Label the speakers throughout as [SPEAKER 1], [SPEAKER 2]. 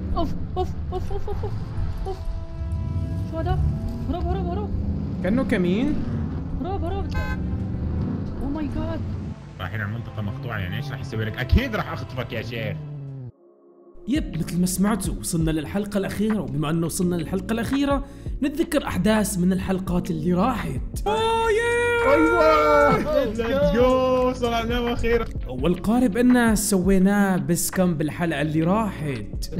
[SPEAKER 1] اوف اوف اوف اوف اوف اوف. شو هذا؟ هرب هرب هرب.
[SPEAKER 2] كأنه كمين.
[SPEAKER 1] هرب هرب. او ماي جاد.
[SPEAKER 3] رايحين على منطقة مقطوعة، يعني ايش راح يسوي لك؟ اكيد راح اخطفك يا شيخ.
[SPEAKER 2] يب مثل ما سمعتوا وصلنا للحلقة الأخيرة، وبما أنه وصلنا للحلقة الأخيرة نتذكر أحداث من الحلقات اللي راحت.
[SPEAKER 3] ايوه ليتس جو، صنعناه اخيرا.
[SPEAKER 2] والقارب إننا سويناه بس كم بالحلقة اللي راحت.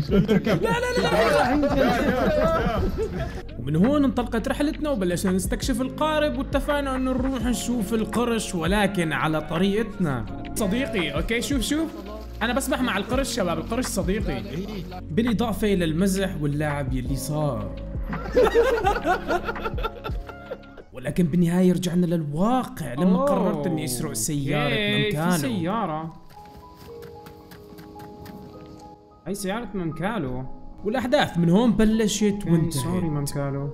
[SPEAKER 2] ومن هون انطلقت رحلتنا وبلشنا نستكشف القارب، واتفقنا انه نروح نشوف القرش ولكن على طريقتنا. صديقي اوكي شوف انا بسبح مع القرش شباب، القرش صديقي بالاضافة الى المزح واللعب يلي صار. ولكن بالنهاية رجعنا للواقع لما قررت اني اسرق سيارة ممكالو. في سيارة، هاي سيارة ممكالو، والاحداث من هون بلشت وانتهت. سوري ممكالو.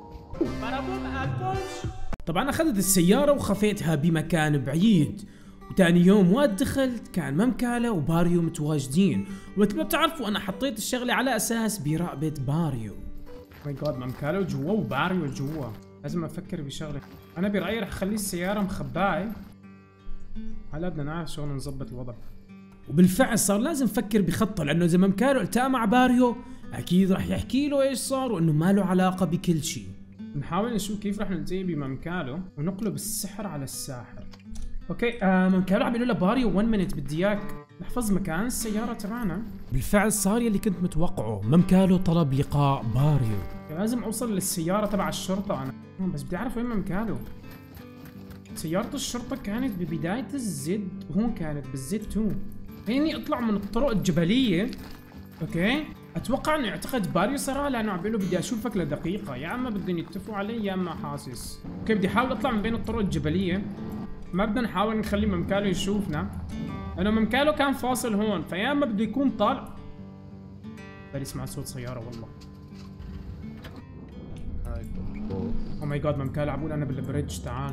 [SPEAKER 2] طبعا اخذت السيارة وخفيتها بمكان بعيد، وتاني يوم وقت دخلت كان ممكالو وباريو متواجدين، ومثل ما بتعرفوا انا حطيت الشغلة على اساس براقبة باريو. ماي جاد ممكالو جوا وباريو جوا، لازم افكر بشغلة. انا برأيي رح اخلي السيارة مخباية، هلا بدنا نعرف شلون نظبط الوضع. وبالفعل صار لازم نفكر بخطة، لانه اذا ممكالو التقى مع باريو اكيد رح يحكي له ايش صار وانه ما له علاقة بكل شيء. نحاول نشوف كيف رح نلتقي بممكالو ونقلب السحر على الساحر. اوكي ممكالو عم بيقول له باريو 1 مينت بدي اياك نحفظ مكان السيارة تبعنا. بالفعل صار يلي كنت متوقعه، ممكالو طلب لقاء باريو. لازم اوصل للسيارة تبع الشرطة انا، بس بدي اعرف وين ممكالو. سيارة الشرطة كانت ببداية الزد، وهون كانت بالزد 2. فيني اطلع من الطرق الجبلية. اوكي اتوقع انه يعتقد باريو سرقة، لانه عم بيقول له بدي اشوفك لدقيقة، يا اما بدهم يتفقوا علي يا اما حاسس. اوكي بدي احاول اطلع من بين الطرق الجبلية، ما بدنا نحاول نخلي ممكالو يشوفنا، لانه ممكالو كان فاصل هون، فيا اما بده يكون طالع. بدي اسمع صوت سيارة والله. او ماي جاد ممكالو عم بقول انا بالبريدج، تعال.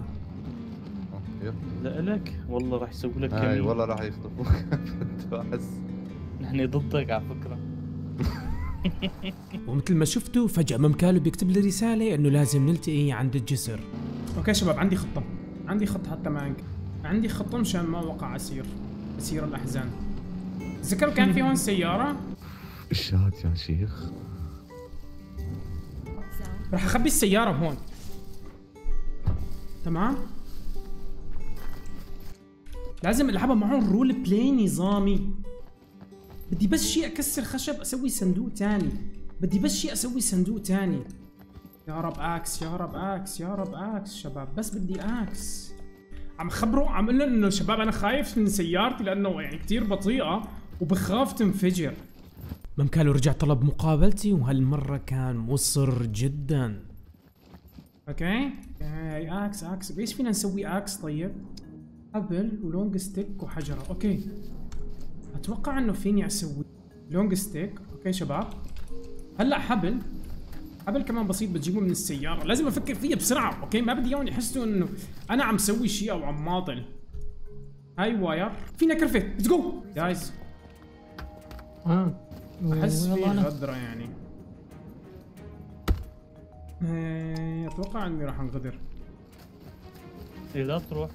[SPEAKER 4] لا لك والله راح يسوي لك
[SPEAKER 5] هاي
[SPEAKER 4] كمين.
[SPEAKER 5] والله راح يخطفوك. احس
[SPEAKER 4] نحن ضدك على فكرة.
[SPEAKER 2] ومثل ما شفتوا فجأة ممكالو بيكتب لي رسالة انه لازم نلتقي عند الجسر. اوكي شباب عندي خطة، عندي خطة حتى ما عندي خطة مشان ما وقع اسير الاحزان. تذكروا كان في هون سيارة؟
[SPEAKER 5] الشات يا شيخ.
[SPEAKER 2] راح اخبي السيارة هون. تمام؟ لازم العبها معهم رول بلاي نظامي. بدي بس شيء اكسر خشب اسوي صندوق تاني، بدي بس شيء اسوي صندوق تاني. يا رب اكس يا رب اكس يا رب اكس شباب، بس بدي اكس. عم خبره، عم قول انه شباب انا خايف من سيارتي لانه يعني كثير بطيئة وبخاف تنفجر. ممكالو رجع طلب مقابلتي وهالمرة كان مصر جدا. اوكي اكس ايش فينا نسوي اكس طيب؟ حبل ولونج ستيك وحجرة. اوكي اتوقع انه فيني اسوي لونج ستيك. اوكي شباب هلا حبل كمان بسيط بتجيبه من السيارة، لازم افكر فيه بسرعة. اوكي ما بدي اياهم يحسوا انه انا عم سوي شيء او عم ماطل. هاي واير فينا كرفة، ليتس جو جايز. احس في غدرة يعني. اتوقع اني راح انغدر.
[SPEAKER 4] إيه لا تروح.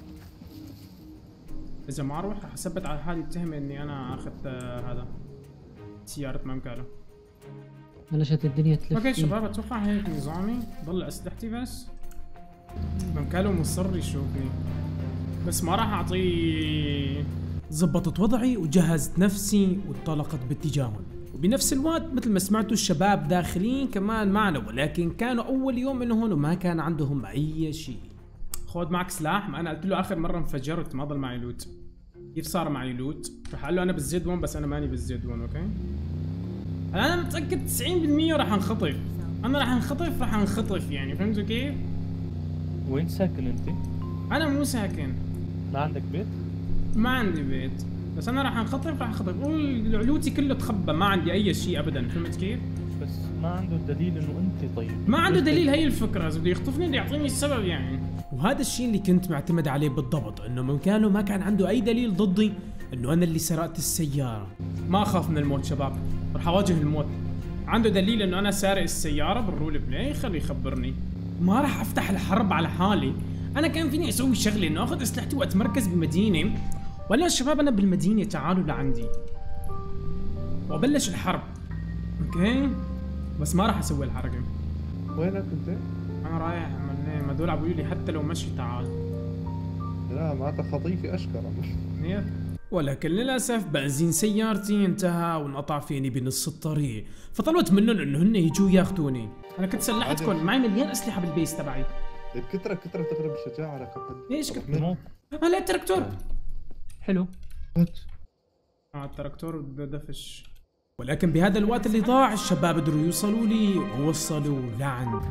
[SPEAKER 2] اذا ما اروح راح اثبت على حالي التهمة اني انا اخذت هذا سيارة ممكالو.
[SPEAKER 1] بلشت الدنيا تلف.
[SPEAKER 2] اوكي شباب اتوقع هيك نظامي، ضل اسلحتي بس. ممكالو مصر يشوفني بس ما راح اعطيه. زبطت وضعي وجهزت نفسي وانطلقت باتجاههم، وبنفس الوقت مثل ما سمعتوا الشباب داخلين كمان معنا، ولكن كانوا اول يوم من هون وما كان عندهم اي شيء. خذ معك سلاح، ما انا قلت له اخر مره انفجرت ما ضل معي لوت. كيف صار معي لوت؟ رح قال له انا بالزد 1 بس انا ماني بالزد 1. اوكي انا متاكد 90% راح انخطف. انا راح انخطف يعني، فهمتوا كيف؟
[SPEAKER 4] وين ساكن انت؟
[SPEAKER 2] انا مو ساكن.
[SPEAKER 4] لا عندك بيت؟
[SPEAKER 2] ما عندي بيت، بس انا راح انخطف. لوتي كله تخبى، ما عندي اي شيء ابدا، فهمت كيف؟
[SPEAKER 4] بس ما عنده دليل انه انت طيب.
[SPEAKER 2] ما عنده دليل، هي الفكره. اذا بده يخطفني بده يعطيني السبب يعني. وهذا الشيء اللي كنت معتمد عليه بالضبط، انه ممكانه ما كان عنده اي دليل ضدي انه انا اللي سرقت السياره. ما اخاف من الموت شباب، راح اواجه الموت. عنده دليل انه انا سارق السياره بالرول بلاي، خليه يخبرني. ما راح افتح الحرب على حالي. انا كان فيني اسوي شغله انه اخذ اسلحتي واتمركز بمدينه، ولا الشباب انا بالمدينه تعالوا لعندي وابلش الحرب. اوكي بس ما راح اسوي الحركه.
[SPEAKER 5] وينك انت؟
[SPEAKER 2] انا رايح منام، هدول عم بيقولوا لي حتى لو مشي تعال.
[SPEAKER 5] لا معناتها خطيفي اشكر.
[SPEAKER 2] نير. ولكن للاسف بنزين سيارتي انتهى وانقطع فيني بنص الطريق، فطلبت منهم انه هن يجوا ياخذوني. انا كنت سلحتكم، معي مليان اسلحه بالبيس تبعي.
[SPEAKER 5] كترة تغلب الشجاعة على كفن.
[SPEAKER 2] ايش كنت؟ هلا التراكتور
[SPEAKER 1] حلو.
[SPEAKER 2] التراكتور بده دفش. ولكن بهذا الوقت اللي ضاع الشباب قدروا يوصلوا لي ووصلوا لعند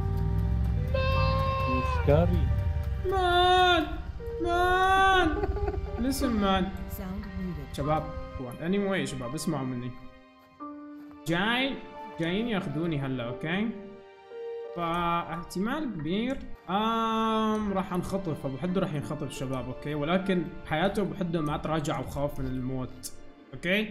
[SPEAKER 4] سكاري.
[SPEAKER 2] مان لسن مان شباب. anyway شباب اسمعوا مني، جايين ياخذوني هلا. اوكي فاحتمال كبير راح انخطف، ابو حدو راح ينخطف شباب. اوكي ولكن حياته ابو حدو ما تراجع وخاف من الموت. اوكي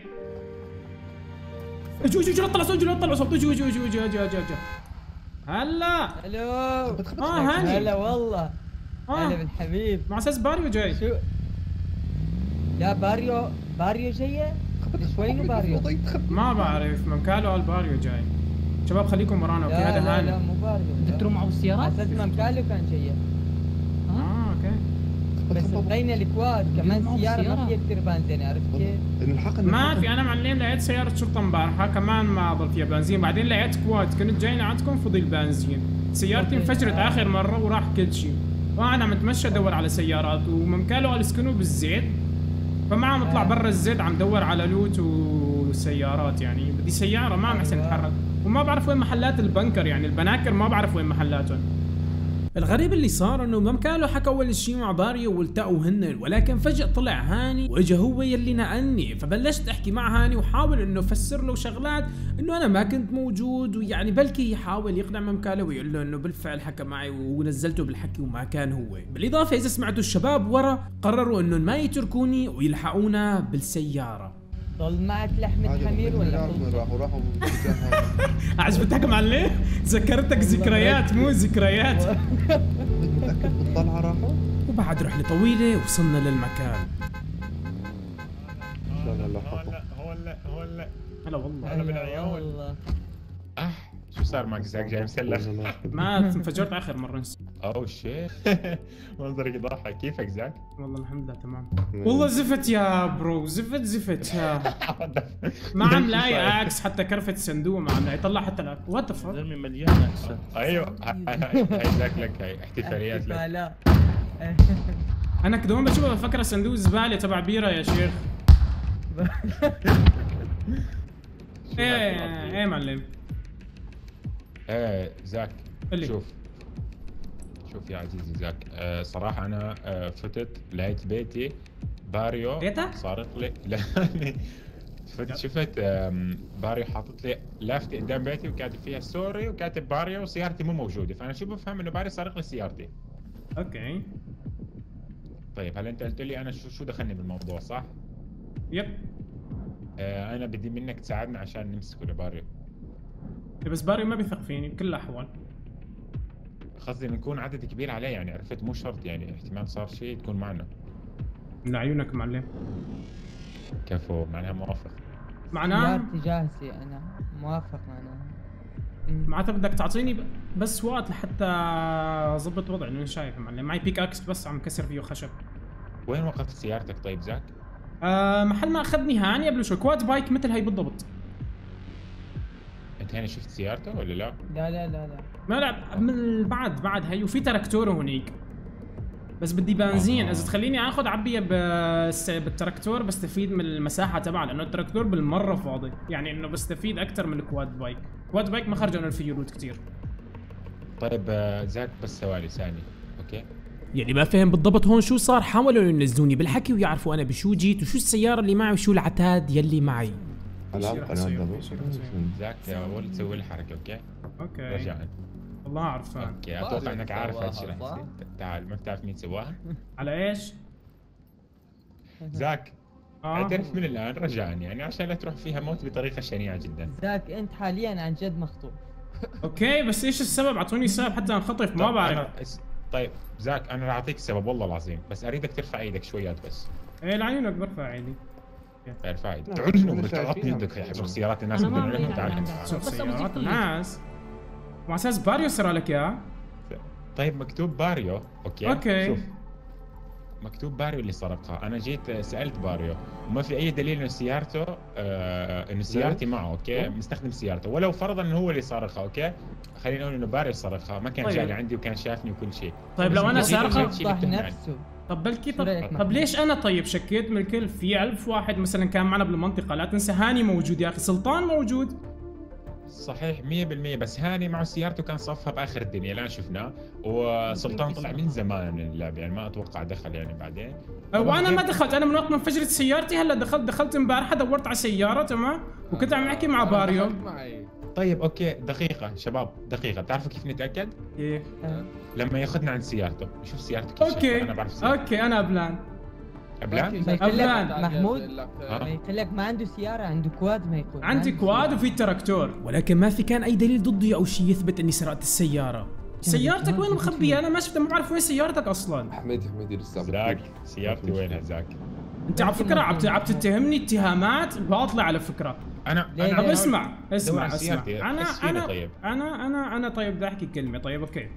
[SPEAKER 2] اجوا لا تطلعوا صوت. اجوا هلا.
[SPEAKER 6] الو.
[SPEAKER 2] هاني.
[SPEAKER 6] هلا والله. هلا بالحبيب.
[SPEAKER 2] مع اساس باريو جاي.
[SPEAKER 6] شو؟ لا باريو جايه؟ وينه باريو؟
[SPEAKER 2] ما بعرف، ممكالو قال باريو جاي. شباب خليكم ورانا. اوكي هذا هاني.
[SPEAKER 6] لا مو باريو.
[SPEAKER 1] تدروا معه السيارات؟
[SPEAKER 6] اساس ممكالو كان جايه.
[SPEAKER 2] اوكي
[SPEAKER 6] بس لقينا الكواد كمان سياره ما فيها كثير بنزين، عرفت كيف؟
[SPEAKER 2] ما في. انا معلم لقيت سيارة شرطة امبارحة كمان ما ضل فيها بنزين، بعدين لقيت كواد كنت جاي لعندكم فضي البنزين، سيارتي انفجرت اخر مرة وراح كل شيء، وانا متمشى ادور على سيارات وممكالو قال اسكنوا بالزيت، فما عم اطلع برا الزيت عم دور على لوت وسيارات، يعني بدي سيارة ما عم احسن اتحرك، وما بعرف وين محلات البنكر، يعني البناكر ما بعرف وين محلاتهم. الغريب اللي صار انه ممكالو حكى اول شيء مع باريو والتقوا هن، ولكن فجأة طلع هاني واجا هو يلي نقلني، فبلشت احكي مع هاني وحاول انه افسر له شغلات انه انا ما كنت موجود، ويعني بلكي يحاول يقنع ممكالو ويقول له انه بالفعل حكى معي ونزلته بالحكي وما كان هو. بالاضافة اذا سمعتوا الشباب ورا قرروا انه ما يتركوني ويلحقونا بالسيارة.
[SPEAKER 6] ضل معك لحمة حمير ولا
[SPEAKER 5] راحوا
[SPEAKER 2] عجبتك معلم؟ ذكرتك ذكريات مو ذكريات.
[SPEAKER 5] متأكد بالطلعة راحوا؟
[SPEAKER 2] وبعد رحلة طويلة وصلنا للمكان.
[SPEAKER 3] هلا
[SPEAKER 2] هلا والله.
[SPEAKER 3] هلا بالعيون. شو صار معك زاك جاي مسلخ؟
[SPEAKER 2] ما انفجرت اخر مرة.
[SPEAKER 3] اوه شيت. منظرك يضحك. كيفك زاك؟
[SPEAKER 2] والله الحمد لله تمام. والله زفت يا برو، زفت يا ما عم لاقي اكس، حتى كرفة صندوق ما عم لاقي، طلع حتى الاكس. وات ذا
[SPEAKER 4] زلمه مليان اكسات.
[SPEAKER 3] ايوه هاي زاك لك، هاي احتفاليات لك.
[SPEAKER 6] لا
[SPEAKER 2] انا كده هون بشوفها بفكر صندوق زبالة تبع بيرة يا شيخ. ايه معلم.
[SPEAKER 3] ايه زاك
[SPEAKER 2] قلي.
[SPEAKER 3] شوف يا عزيزي زاك، صراحة أنا فتت لقيت بيتي باريو
[SPEAKER 2] بيتك؟
[SPEAKER 3] صارت لي لا شفت باريو حاطط لي لافتة قدام بيتي وكاتب فيها سوري وكاتب باريو وسيارتي مو موجودة، فأنا شو بفهم إنه باريو سارق لي سيارتي.
[SPEAKER 2] اوكي
[SPEAKER 3] طيب هل أنت قلت لي أنا شو دخلني بالموضوع صح؟
[SPEAKER 2] يب.
[SPEAKER 3] أنا بدي منك تساعدنا عشان نمسكه لباريو.
[SPEAKER 2] بس باريو ما بيثق فيني بكل الأحوال.
[SPEAKER 3] قصدي نكون عدد كبير عليه، يعني عرفت مو شرط، يعني احتمال صار شيء تكون معنا.
[SPEAKER 2] من عيونك معلم.
[SPEAKER 3] كفو معناها موافق.
[SPEAKER 2] معناها
[SPEAKER 6] سيارتي جاهزة، أنا موافق
[SPEAKER 2] معناتها بدك تعطيني بس وقت لحتى اظبط وضعي، لانه شايف معلم معي بيك اكس بس عم كسر فيه خشب.
[SPEAKER 3] وين وقفت سيارتك طيب زاك؟
[SPEAKER 2] محل ما اخذني هاني قبل شوي، كواد بايك مثل هي بالضبط.
[SPEAKER 3] انت هنا شفت سيارته ولا لا؟
[SPEAKER 6] لا
[SPEAKER 2] ما لا من بعد هي، وفي تراكتور هونيك بس بدي بنزين. اذا تخليني اخذ عبيه بالتراكتور بستفيد من المساحه تبعه، لانه التراكتور بالمره فاضي، يعني انه بستفيد اكثر من الكواد بايك. كواد بايك ما خرجوا فيه يورود كثير.
[SPEAKER 3] طيب زاك بس ثواني اوكي؟
[SPEAKER 2] يعني ما فهم بالضبط هون شو صار. حاولوا ينزلوني بالحكي ويعرفوا انا بشو جيت وشو السياره اللي معي وشو العتاد يلي معي.
[SPEAKER 3] زاك يا ولد سوي الحركه اوكي؟ رجعنا.
[SPEAKER 2] والله عرفان.
[SPEAKER 3] اوكي اتوقع انك عارف هذا الشيء رح يصير. تعال ما بتعرف مين سواها؟
[SPEAKER 2] على ايش؟
[SPEAKER 3] زاك اعترف من الان رجاء يعني عشان لا تروح فيها موت بطريقه شنيعه جدا.
[SPEAKER 6] ذاك انت حاليا عن جد مخطوب.
[SPEAKER 2] اوكي بس ايش السبب؟ اعطوني سبب حتى انخطف، ما
[SPEAKER 3] طب
[SPEAKER 2] بعرف.
[SPEAKER 3] طيب زاك انا راح اعطيك السبب والله العظيم، بس اريدك ترفع ايدك شويات بس.
[SPEAKER 2] ايه لعيونك برفع ايدي.
[SPEAKER 3] ارفع ايدك.
[SPEAKER 5] لا،
[SPEAKER 3] تعال
[SPEAKER 5] إحنا
[SPEAKER 3] هنا
[SPEAKER 5] شايفين
[SPEAKER 3] تعطني يدك يا حبيبي. شوف سيارات الناس
[SPEAKER 1] أنا ما
[SPEAKER 3] بدهم
[SPEAKER 1] بعرف
[SPEAKER 3] تعال
[SPEAKER 1] عن
[SPEAKER 3] هنا.
[SPEAKER 1] ذا.
[SPEAKER 2] شوف
[SPEAKER 1] بس
[SPEAKER 2] سيارات
[SPEAKER 1] أبو زكية.
[SPEAKER 2] الناس. وعلى اساس باريو سرق لك اياه.
[SPEAKER 3] طيب مكتوب باريو اوكي.
[SPEAKER 2] أوكي.
[SPEAKER 3] شوف مكتوب باريو اللي سرقها، انا جيت سالت باريو وما في اي دليل انه سيارته انه سيارتي معه اوكي، مستخدم سيارته، ولو فرضا انه هو اللي سرقها اوكي، خلينا نقول انه باريو سرقها، ما كان
[SPEAKER 2] طيب.
[SPEAKER 3] جاي لعندي وكان شافني وكل شيء.
[SPEAKER 2] طيب
[SPEAKER 3] بس
[SPEAKER 2] لو انا
[SPEAKER 3] إنت جيت
[SPEAKER 2] سارقها
[SPEAKER 3] قلت شيء
[SPEAKER 6] وضح
[SPEAKER 3] بتهمني.
[SPEAKER 6] نفسه.
[SPEAKER 2] طب بلكي
[SPEAKER 6] شو رأيك
[SPEAKER 2] طب
[SPEAKER 6] محمود؟
[SPEAKER 2] ليش انا طيب شكيت من الكل؟ في 1000 واحد مثلا كان معنا بالمنطقه، لا تنسى هاني موجود يا اخي، سلطان موجود.
[SPEAKER 3] صحيح 100%، بس هاني معه سيارته كان صفها باخر الدنيا الان شفناه، وسلطان طلع من زمان من اللعب يعني ما اتوقع دخل يعني بعدين.
[SPEAKER 2] وانا ما دخلت، انا من وقت ما انفجرت سيارتي هلا دخلت امبارح دورت على سياره تمام، وكنت عم احكي مع باريو.
[SPEAKER 3] طيب اوكي دقيقة شباب دقيقة، بتعرفوا كيف نتأكد؟
[SPEAKER 2] ايه
[SPEAKER 3] لما ياخذنا عند سيارته، نشوف سيارته كيف
[SPEAKER 2] اوكي
[SPEAKER 3] شكلها. انا بعرف سيارته.
[SPEAKER 2] اوكي انا قبلان.
[SPEAKER 3] قبلان؟
[SPEAKER 6] ما يقول
[SPEAKER 2] أبلان.
[SPEAKER 6] لك محمود
[SPEAKER 3] ها؟
[SPEAKER 6] ما يقول لك ما عنده سيارة، عنده كواد ما يقول.
[SPEAKER 2] عندي كواد وفي تراكتور، ولكن ما في كان اي دليل ضدي او شيء يثبت اني سرقت السياره. سيارتك وين مخبيه؟ انا ما شفتها، ما بعرف وين سيارتك اصلا.
[SPEAKER 5] حميدي لسه
[SPEAKER 3] زاك سيارتي وينها زاك؟
[SPEAKER 2] انت على فكره عم تتهمني اتهامات باطله على فكره.
[SPEAKER 3] انا
[SPEAKER 6] ليه؟
[SPEAKER 2] طب
[SPEAKER 6] أنا
[SPEAKER 2] اسمع
[SPEAKER 3] دور
[SPEAKER 2] اسمع
[SPEAKER 3] على
[SPEAKER 2] اسمع
[SPEAKER 3] سيارتي،
[SPEAKER 2] انا
[SPEAKER 3] حس فيني
[SPEAKER 2] انا
[SPEAKER 3] طيب.
[SPEAKER 2] انا طيب بدي احكي كلمه طيب اوكي.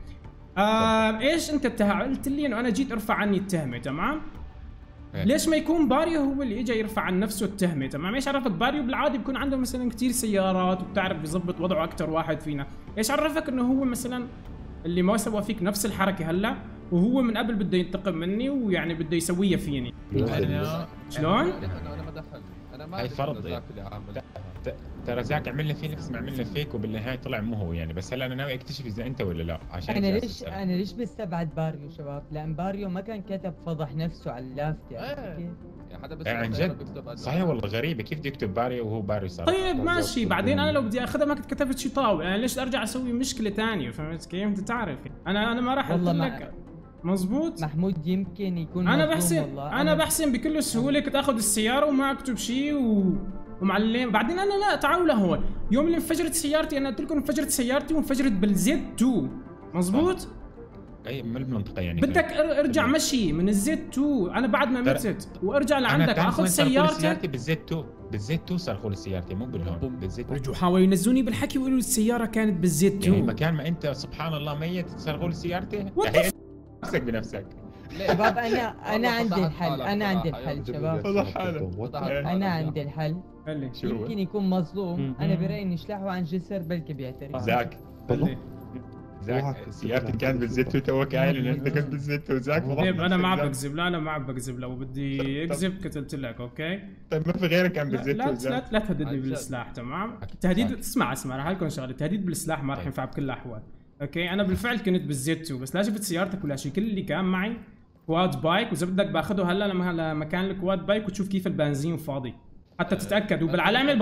[SPEAKER 2] ايش انت قلت لي انه انا جيت ارفع عني التهمه تمام؟
[SPEAKER 3] إيه.
[SPEAKER 2] ليش ما يكون باريو هو اللي اجى يرفع عن نفسه التهمه تمام؟ ايش عرفك باريو بالعاده بيكون عنده مثلا كثير سيارات وبتعرف بيظبط وضعه اكثر واحد فينا، ايش عرفك انه هو مثلا اللي ما سوى فيك نفس الحركه هلا، وهو من قبل بده ينتقم مني ويعني بده يسويها فيني.
[SPEAKER 3] انا
[SPEAKER 2] شلون؟
[SPEAKER 4] انا ما دخل، انا ما
[SPEAKER 3] هاي
[SPEAKER 4] أدري
[SPEAKER 3] فرض.
[SPEAKER 4] إنه ذاك اللي عامل.
[SPEAKER 3] ترى زاك عملنا فيه نفس ما عملنا فيك وبالنهايه طلع مو هو يعني، بس هلا انا ناوي اكتشف اذا انت ولا لا عشان
[SPEAKER 6] انا
[SPEAKER 3] هيك
[SPEAKER 6] ليش
[SPEAKER 3] أسأل.
[SPEAKER 6] انا ليش بستبعد باريو شباب؟ لان باريو ما كان كتب فضح نفسه على اللافتة.
[SPEAKER 4] إيه.
[SPEAKER 6] كيف؟
[SPEAKER 4] يعني حدا بس
[SPEAKER 3] يعني عن جد صحيح والله غريبه كيف بده يكتب باريو وهو باريو صار.
[SPEAKER 2] طيب ماشي، بعدين انا لو بدي اخذها ما كنت كتبت شيء طاوله، انا ليش ارجع اسوي مشكله ثانيه؟ فهمت كيف؟ انت تعرف انا ما راح
[SPEAKER 6] والله
[SPEAKER 2] اقول
[SPEAKER 6] ما-
[SPEAKER 2] لك مزبوط.
[SPEAKER 6] محمود يمكن يكون
[SPEAKER 2] انا
[SPEAKER 6] مظلوم
[SPEAKER 2] بحسن
[SPEAKER 6] والله.
[SPEAKER 2] انا بحسن بكل سهوله كنت اخذ السياره وما اكتب شيء ومعلم. بعدين انا لا تعالوا لهون، يوم اللي انفجرت سيارتي انا قلت لكم انفجرت سيارتي وانفجرت بالزد 2 مزبوط.
[SPEAKER 3] اي من المنطقه يعني
[SPEAKER 2] بدك ارجع مشي من الزد 2 انا بعد ما متت وارجع لعندك اخذ سيارتك.
[SPEAKER 3] سيارتي بالزيت 2 بالزيت 2 سرقوا لي سيارتي مو بالهون بالزيت 2.
[SPEAKER 2] رجعوا حاولوا ينزلوني بالحكي ويقولوا السياره كانت بالزد
[SPEAKER 3] يعني
[SPEAKER 2] 2.
[SPEAKER 3] مكان ما انت سبحان الله ميت سرقوا لي سيارتي.
[SPEAKER 2] What the
[SPEAKER 3] هي نفسك بنفسك.
[SPEAKER 6] شباب انا عندي الحل، انا عندي الحل شباب، انا عندي الحل.
[SPEAKER 2] قال
[SPEAKER 3] شو هو؟
[SPEAKER 6] يمكن يكون مظلوم، انا برايي نشلحه عن جسر بلكي بيعترف.
[SPEAKER 3] زاك
[SPEAKER 2] لي
[SPEAKER 3] زاك سيارتي كانت بالزيت 2 توك قايل ان انت كنت بالزيت 2 زاك
[SPEAKER 2] طيب انا ما عم
[SPEAKER 3] زاك.
[SPEAKER 2] بكذب، لا انا ما عم بكذب، لو بدي اكذب كنت قلت لك اوكي.
[SPEAKER 3] طيب ما في غيرك كان
[SPEAKER 2] لا
[SPEAKER 3] بالزيت
[SPEAKER 2] لا
[SPEAKER 3] 2 زاك.
[SPEAKER 2] لا تهددني
[SPEAKER 4] عن جد.
[SPEAKER 2] بالسلاح تمام؟
[SPEAKER 3] أكيد.
[SPEAKER 2] التهديد اسمع راح لكم شغله، التهديد بالسلاح ما راح
[SPEAKER 3] طيب.
[SPEAKER 2] ينفع بكل الاحوال. اوكي انا بالفعل كنت بالزيت 2 بس لا شفت سيارتك ولا شيء، كل اللي كان معي كواد بايك، واذا بدك باخذه هلا لمكان الكواد بايك وتشوف كيف البنزين فاضي حتى تتاكد، وبالعلامه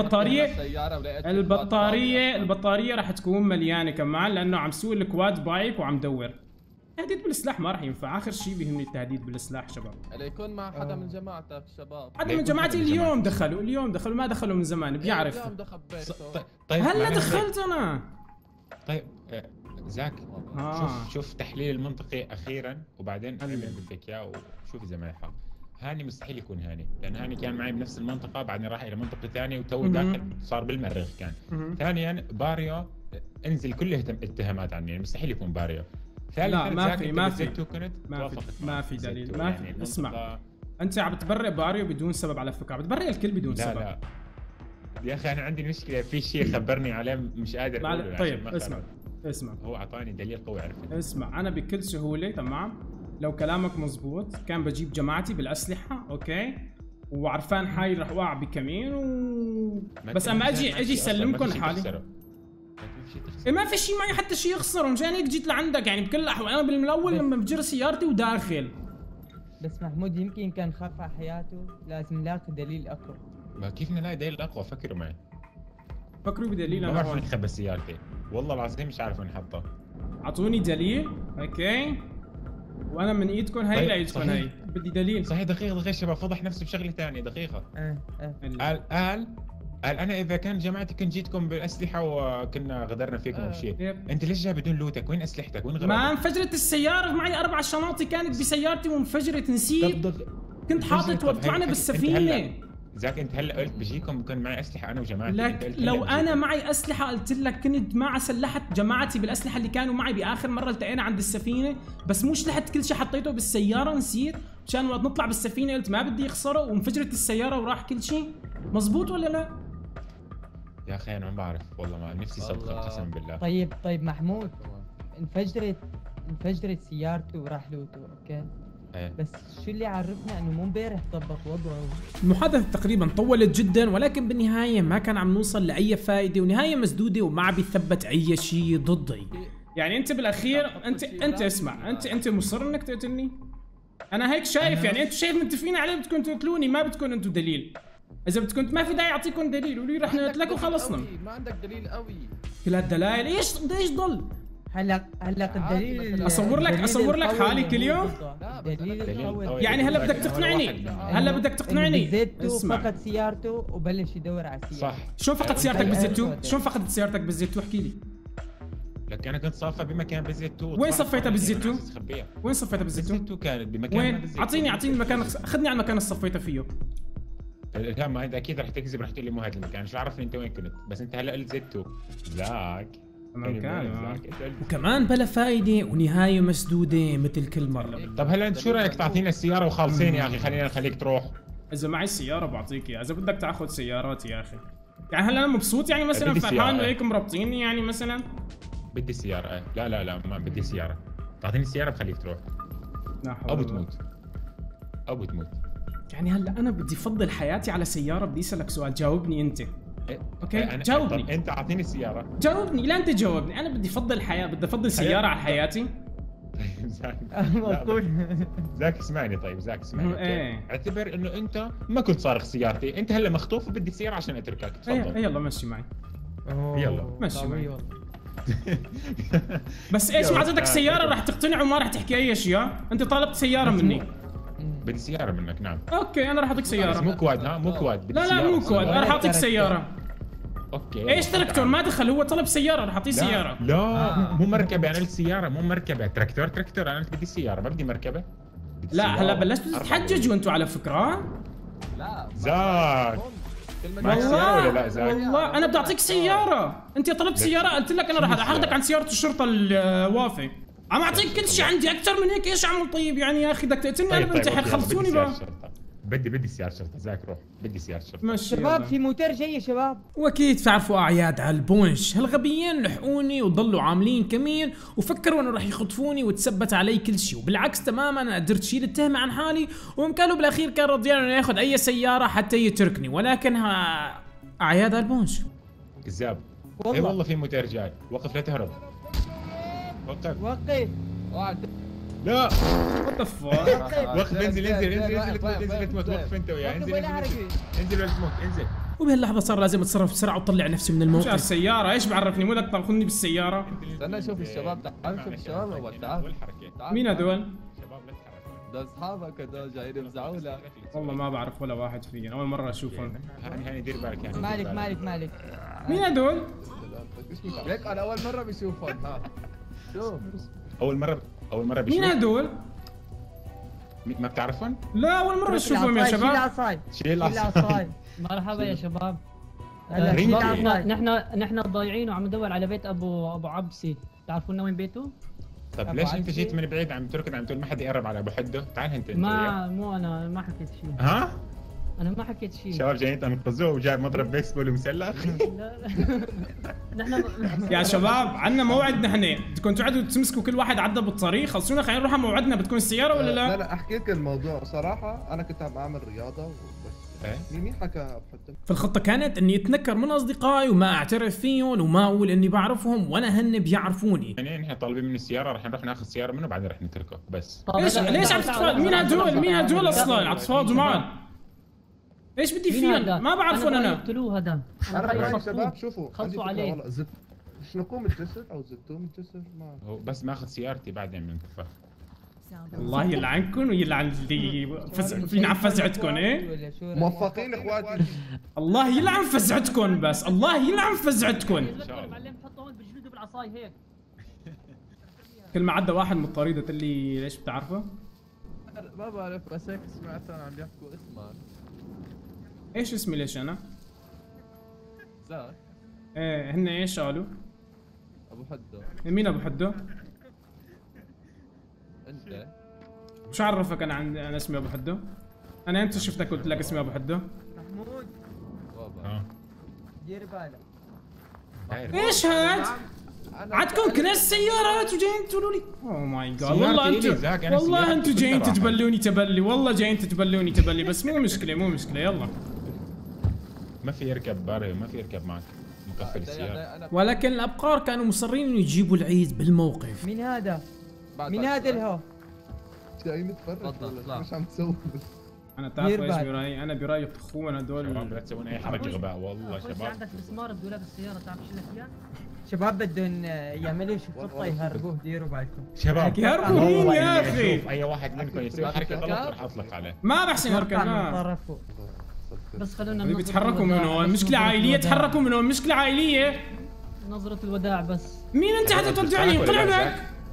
[SPEAKER 2] البطاريه راح تكون مليانه كمان لانه عم سوق الكواد بايك وعم دور. التهديد بالسلاح ما راح ينفع، اخر شيء بيهمني التهديد بالسلاح شباب.
[SPEAKER 4] اللي يكون مع حدا من جماعتك شباب.
[SPEAKER 2] حدا من جماعتي اليوم دخلوا ما دخلوا من زمان بيعرف.
[SPEAKER 4] اليوم دخل بيته.
[SPEAKER 3] طيب
[SPEAKER 2] هلا
[SPEAKER 3] معلش.
[SPEAKER 2] دخلت انا.
[SPEAKER 3] طيب زاك
[SPEAKER 2] آه.
[SPEAKER 3] شوف تحليل المنطقي اخيرا وبعدين انا قلت لك اياه وشوف اذا ما يحق. هاني مستحيل يكون هاني لان هاني كان معي بنفس المنطقه بعدين راح الى منطقه ثانيه وتو داخل صار بالمريخ كان. ثانيا باريو انزل كل اتهامات عني يعني مستحيل يكون باريو.
[SPEAKER 2] لا ما في
[SPEAKER 3] ما في
[SPEAKER 2] دليل ما في. اسمع انت عم تبرئ باريو بدون سبب على فكره، عم تبرئ الكل بدون
[SPEAKER 3] لا
[SPEAKER 2] سبب.
[SPEAKER 3] لا يا اخي انا عندي مشكله في شيء خبرني عليه مش قادر اقوله عشان
[SPEAKER 2] طيب
[SPEAKER 3] ما
[SPEAKER 2] اسمع
[SPEAKER 3] هو اعطاني دليل قوي عرفت.
[SPEAKER 2] اسمع انا بكل سهوله تمام لو كلامك مزبوط كان بجيب جماعتي بالاسلحه اوكي وعرفان حالي رح اوقع بكمين بس اما اجي اسلمكم حالي ما في شيء معي حتى شيء يخسر، مشان هيك جيت لعندك يعني بكل الاحوال. انا بالاول لما بجر سيارتي وداخل.
[SPEAKER 6] بس محمود يمكن كان خاف على حياته، لازم نلاقي دليل اقوى.
[SPEAKER 3] ما كيف نلاقي دليل اقوى؟ فكروا معي.
[SPEAKER 2] فكروا بدليل
[SPEAKER 3] ما
[SPEAKER 2] انا
[SPEAKER 3] بعرف
[SPEAKER 2] هون.
[SPEAKER 3] وين خبى سيارتي والله العظيم مش عارف وين حطها.
[SPEAKER 2] اعطوني دليل اوكي وانا من ايدكم هي
[SPEAKER 3] طيب،
[SPEAKER 2] لايدكم
[SPEAKER 3] صحيح.
[SPEAKER 2] هي بدي دليل.
[SPEAKER 3] صحيح دقيقة شباب، فضح نفسه بشغلة ثانية دقيقة. قال انا اذا كان جماعتي كنت جيتكم بالاسلحة وكنا غدرنا فيكم وشيء، انت ليش جاي بدون لوتك؟ وين اسلحتك؟ وين غرضك؟
[SPEAKER 2] ما انفجرت السيارة، معي 4 شناطي كانت بسيارتي وانفجرت، نسيت. كنت حاطط وطلعنا بالسفينة.
[SPEAKER 3] زاك انت هلا قلت بجيكم كان معي اسلحة انا وجماعتي.
[SPEAKER 2] لك لو انا معي اسلحة قلت لك كنت ما سلحت جماعتي بالاسلحة اللي كانوا معي باخر مرة التقينا عند السفينة، بس مو شلحت كل شيء حطيته بالسيارة نسيت، مشان وقت نطلع بالسفينة قلت ما بدي يخسروا وانفجرت السيارة وراح كل شيء. مزبوط ولا لا؟
[SPEAKER 3] يا اخي انا ما بعرف والله، ما نفسي صدقك قسما بالله.
[SPEAKER 6] طيب محمود، انفجرت سيارته وراح لوته، اوكي؟ بس شو اللي عرفنا انه مو امبارح ضبط وضعه؟
[SPEAKER 2] المحادثة تقريبا طولت جدا، ولكن بالنهاية ما كان عم نوصل لأي فائدة، ونهاية مسدودة وما عم بيثبت أي شيء ضدي. يعني أنت بالأخير أنت اسمع، أنت مصر إنك تقتلني؟ أنا هيك شايف، يعني أنتوا شايف متفقين عليه بدكم تقتلوني، ما بدكم أنتوا دليل. إذا بدكم ما في داعي أعطيكم دليل، ولي رح نقتلك وخلصنا.
[SPEAKER 4] ما عندك دليل قوي.
[SPEAKER 2] كل هالدلائل إيش ضل؟
[SPEAKER 6] هلا الدليل
[SPEAKER 2] اصور لك حالي كل يوم؟
[SPEAKER 6] دليل القوي.
[SPEAKER 2] يعني هلا بدك تقنعني
[SPEAKER 6] بزيتو فقد سيارته وبلش يدور على سيارته.
[SPEAKER 3] صح.
[SPEAKER 2] شلون فقد سيارتك بالزيتو؟ شلون فقدت سيارتك بالزيتو؟ احكي لي.
[SPEAKER 3] لك انا كنت صافة بمكان بالزيتو.
[SPEAKER 2] وين صفيتها بالزيتو؟ وين صفيتها بالزيتو؟
[SPEAKER 3] بالزيتو كانت بمكان.
[SPEAKER 2] وين؟ اعطيني المكان، اخذني على المكان اللي صفيتها فيه.
[SPEAKER 3] لا ما انت اكيد رح تكذب، رح تقول لي مو هذا المكان، شو عرفني انت وين كنت؟ بس انت هلا قلت زيتو. زاك
[SPEAKER 2] وكمان بلا فايدة ونهاية مسدودة مثل كل مرة.
[SPEAKER 3] طب هلا انت شو رايك تعطينا السيارة وخالصين يا اخي، خلينا نخليك تروح.
[SPEAKER 2] إذا معي السيارة بعطيك اياها، إذا بدك تاخذ سيارات يا اخي. يعني هلا انا مبسوط يعني مثلا فرحان وهيك مربطيني يعني مثلا.
[SPEAKER 3] بدي السيارة. لا ما بدي السيارة. تعطيني السيارة بخليك تروح. او بتموت. يعني
[SPEAKER 2] هلا انا بدي افضل حياتي على سيارة. بدي اسألك سؤال، جاوبني انت. اوكي جاوبني.
[SPEAKER 3] طب انت اعطيني السيارة.
[SPEAKER 2] جاوبني. لا انت جاوبني. انا بدي افضل الحياة، بدي افضل سيارة على حياتي.
[SPEAKER 3] زاك اسمعني. طيب زاك اسمعني. اعتبر انه انت ما كنت سارق سيارتي، انت هلا مخطوف وبدي السيارة عشان اتركك. تفضل.
[SPEAKER 2] يلا مشي معي.
[SPEAKER 3] يلا
[SPEAKER 2] مشي معي. بس ايش معناتك سيارة رح تقتنع وما رح تحكي اي اشياء؟ انت طالبت سيارة مني.
[SPEAKER 3] بدي سيارة منك. نعم.
[SPEAKER 2] اوكي انا رح اعطيك سيارة.
[SPEAKER 3] مو كواد. ها مو كواد.
[SPEAKER 2] لا مو كواد، انا رح اعطيك سيارة.
[SPEAKER 3] اوكي.
[SPEAKER 2] ايش تراكتور؟ ما دخل، هو طلب سيارة رح اعطيه سيارة.
[SPEAKER 3] لا مو مركبة، انا قلت سيارة مو مركبة. تراكتور انا بدي سيارة، ما بدي مركبة.
[SPEAKER 2] لا هلا بلشتوا تتحججوا انتوا على فكرة.
[SPEAKER 4] لا
[SPEAKER 3] زاك معك سيارة ولا لا زاك؟
[SPEAKER 2] والله انا بدي اعطيك سيارة. انت طلبت سيارة، قلت لك انا رح اخذك عن سيارة الشرطة الوافي. عم اعطيك كل شيء عندي، اكثر من هيك ايش اعمل؟ طيب يعني يا اخي بدك تقتلني. انا بنتحر، خلصوني بقى.
[SPEAKER 3] بدي سيارة شرطة. زاك روح، بدي سيارة شرطة.
[SPEAKER 6] شباب في موتور جاي يا شباب.
[SPEAKER 2] واكيد تعرفوا اعياد على البونش، هالغبيين لحقوني وضلوا عاملين كمين وفكروا انه رح يخطفوني وتثبت علي كل شيء، وبالعكس تماما انا قدرت اشيل التهمة عن حالي، وبامكانه بالاخير كان رضيان انه ياخذ اي سيارة حتى يتركني، ولكن اعياد على البونش.
[SPEAKER 3] كذاب. اي والله في موتور جاي. وقف لا تهرب.
[SPEAKER 6] وقف.
[SPEAKER 3] لا
[SPEAKER 2] وات ذا فاك.
[SPEAKER 3] وقف. انزل تموت. وقف انت وياه. انزل ولا تموت. انزل.
[SPEAKER 2] وبهاللحظة صار لازم اتصرف بسرعة وطلع نفسي من الموقف. السيارة ايش بعرفني؟ مو بدك تاخذني بالسيارة؟
[SPEAKER 4] استنى اشوف الشباب. تعال شوف الشباب اول. تعال.
[SPEAKER 2] مين هذول؟
[SPEAKER 3] شباب لا تتحركوا.
[SPEAKER 4] ده اصحابك هذول جايين يفزعونا.
[SPEAKER 2] والله ما بعرف ولا واحد فيهم، اول مرة اشوفهم.
[SPEAKER 3] هاني دير بالك. يعني
[SPEAKER 6] مالك.
[SPEAKER 2] مين هذول؟
[SPEAKER 4] ليك انا اول مرة بشوفهم. ها شوف.
[SPEAKER 3] اول مرة بشوف.
[SPEAKER 2] مين هذول؟
[SPEAKER 3] ما بتعرفهم؟
[SPEAKER 2] لا اول مرة اشوفهم يا شباب.
[SPEAKER 3] شيل العصاي.
[SPEAKER 7] مرحبا يا شباب. نحن ضايعين وعم ندور على بيت ابو عبسي، تعرفون وين بيته؟
[SPEAKER 3] طب ليش انت جيت من بعيد عم تركض عم تقول ما حدا يقرب على ابو حده؟ تعال انت.
[SPEAKER 7] مو انا ما حكيت شيء.
[SPEAKER 3] ها؟
[SPEAKER 7] انا ما حكيت شيء.
[SPEAKER 3] شباب جايين تنقذوه وجايب مضرب بيسبول ومسلخ.
[SPEAKER 7] نحن
[SPEAKER 2] يا شباب عندنا موعد، نحن بدكم تقعدوا تمسكوا كل واحد عدى بالطريق، خلصونا خلينا نروح على موعدنا. بدكم السيارة ولا لا؟
[SPEAKER 5] لا احكي لك الموضوع صراحة، انا كنت عم اعمل رياضة وبس. مين حكى ابو حده؟
[SPEAKER 2] فالخطة كانت اني اتنكر من اصدقائي وما اعترف فيهم وما اقول اني بعرفهم ولا هن بيعرفوني.
[SPEAKER 3] يعني نحن طالبين من السيارة، رح نروح ناخذ سيارة منه بعدين رح نتركه بس.
[SPEAKER 2] ليش عم تتفاوضوا؟ مين هدول اصلا عم تتفاوضوا معهم؟ ايش بدي فيهم؟ ما بعرفهم انا.
[SPEAKER 7] قتلوه هذا.
[SPEAKER 5] انا شباب شوفوا
[SPEAKER 7] خلصوا عليه.
[SPEAKER 5] مش نقوم الجسر او زدتوه من الجسر؟ ما
[SPEAKER 3] هو بس ماخذ سيارتي بعدين من كفاه.
[SPEAKER 2] الله يلعنكم ويلعن اللي فينا فزعتكم ايه؟
[SPEAKER 5] موفقين اخواتي.
[SPEAKER 2] الله يلعن فزعتكم بس، الله يلعن فزعتكم.
[SPEAKER 7] معلم حطه هون بجلده بالعصاي هيك.
[SPEAKER 2] كل ما عدى واحد من الطريق قلت لي ليش بتعرفه؟
[SPEAKER 4] ما بعرف بس هيك سمعت انا عم يحكوا اسمك.
[SPEAKER 2] ايش اسمي ليش انا؟
[SPEAKER 4] زاك.
[SPEAKER 2] ايه هن ايش قالوا؟
[SPEAKER 4] ابو حدو.
[SPEAKER 2] مين ابو حدو؟
[SPEAKER 4] انت
[SPEAKER 2] مش عرفك انا اسمي ابو حدو؟ انا امتى شفتك قلت لك اسمي ابو حدو؟
[SPEAKER 6] محمود
[SPEAKER 4] بابا
[SPEAKER 6] دير بالك.
[SPEAKER 2] ايش هاد؟ عندكم كناس سيارات وجايين تقولوا لي اوه ماي جاد والله انتم والله انتم جايين تتبلوني تبلي، والله جايين تتبلوني تبلي، بس مو مشكله مو مشكله يلا.
[SPEAKER 3] ما في يركب باري، ما في يركب معك مقفل السيارة.
[SPEAKER 2] ولكن الابقار كانوا مصرين انه يجيبوا العيد بالموقف.
[SPEAKER 6] مين هذا؟ مين هذا الهو؟
[SPEAKER 5] جاي متفرج مش عم تسوي.
[SPEAKER 2] انا تعرف ايش برايي؟ انا برايي اخونا هدول
[SPEAKER 3] شباب لا تسوون اي حركه غباء والله شباب.
[SPEAKER 7] عندك مسمار بدولاب السياره تعرف شو لك اياه؟
[SPEAKER 6] شباب بدهم يعملوا شي خطه يهربوه، ديروا بالكم.
[SPEAKER 3] شباب
[SPEAKER 2] يهربوا مين يا اخي؟
[SPEAKER 3] شوف اي واحد منكم يسوي حركه غلط راح اطلق عليه.
[SPEAKER 2] ما بحسن اركب لا.
[SPEAKER 7] بس خلونا
[SPEAKER 2] بيتحركوا من هون، مشكله عائليه، تحركوا من هون، مشكله عائليه.
[SPEAKER 7] نظرة الوداع بس.
[SPEAKER 2] مين انت حتى تودعني؟ طلع بك.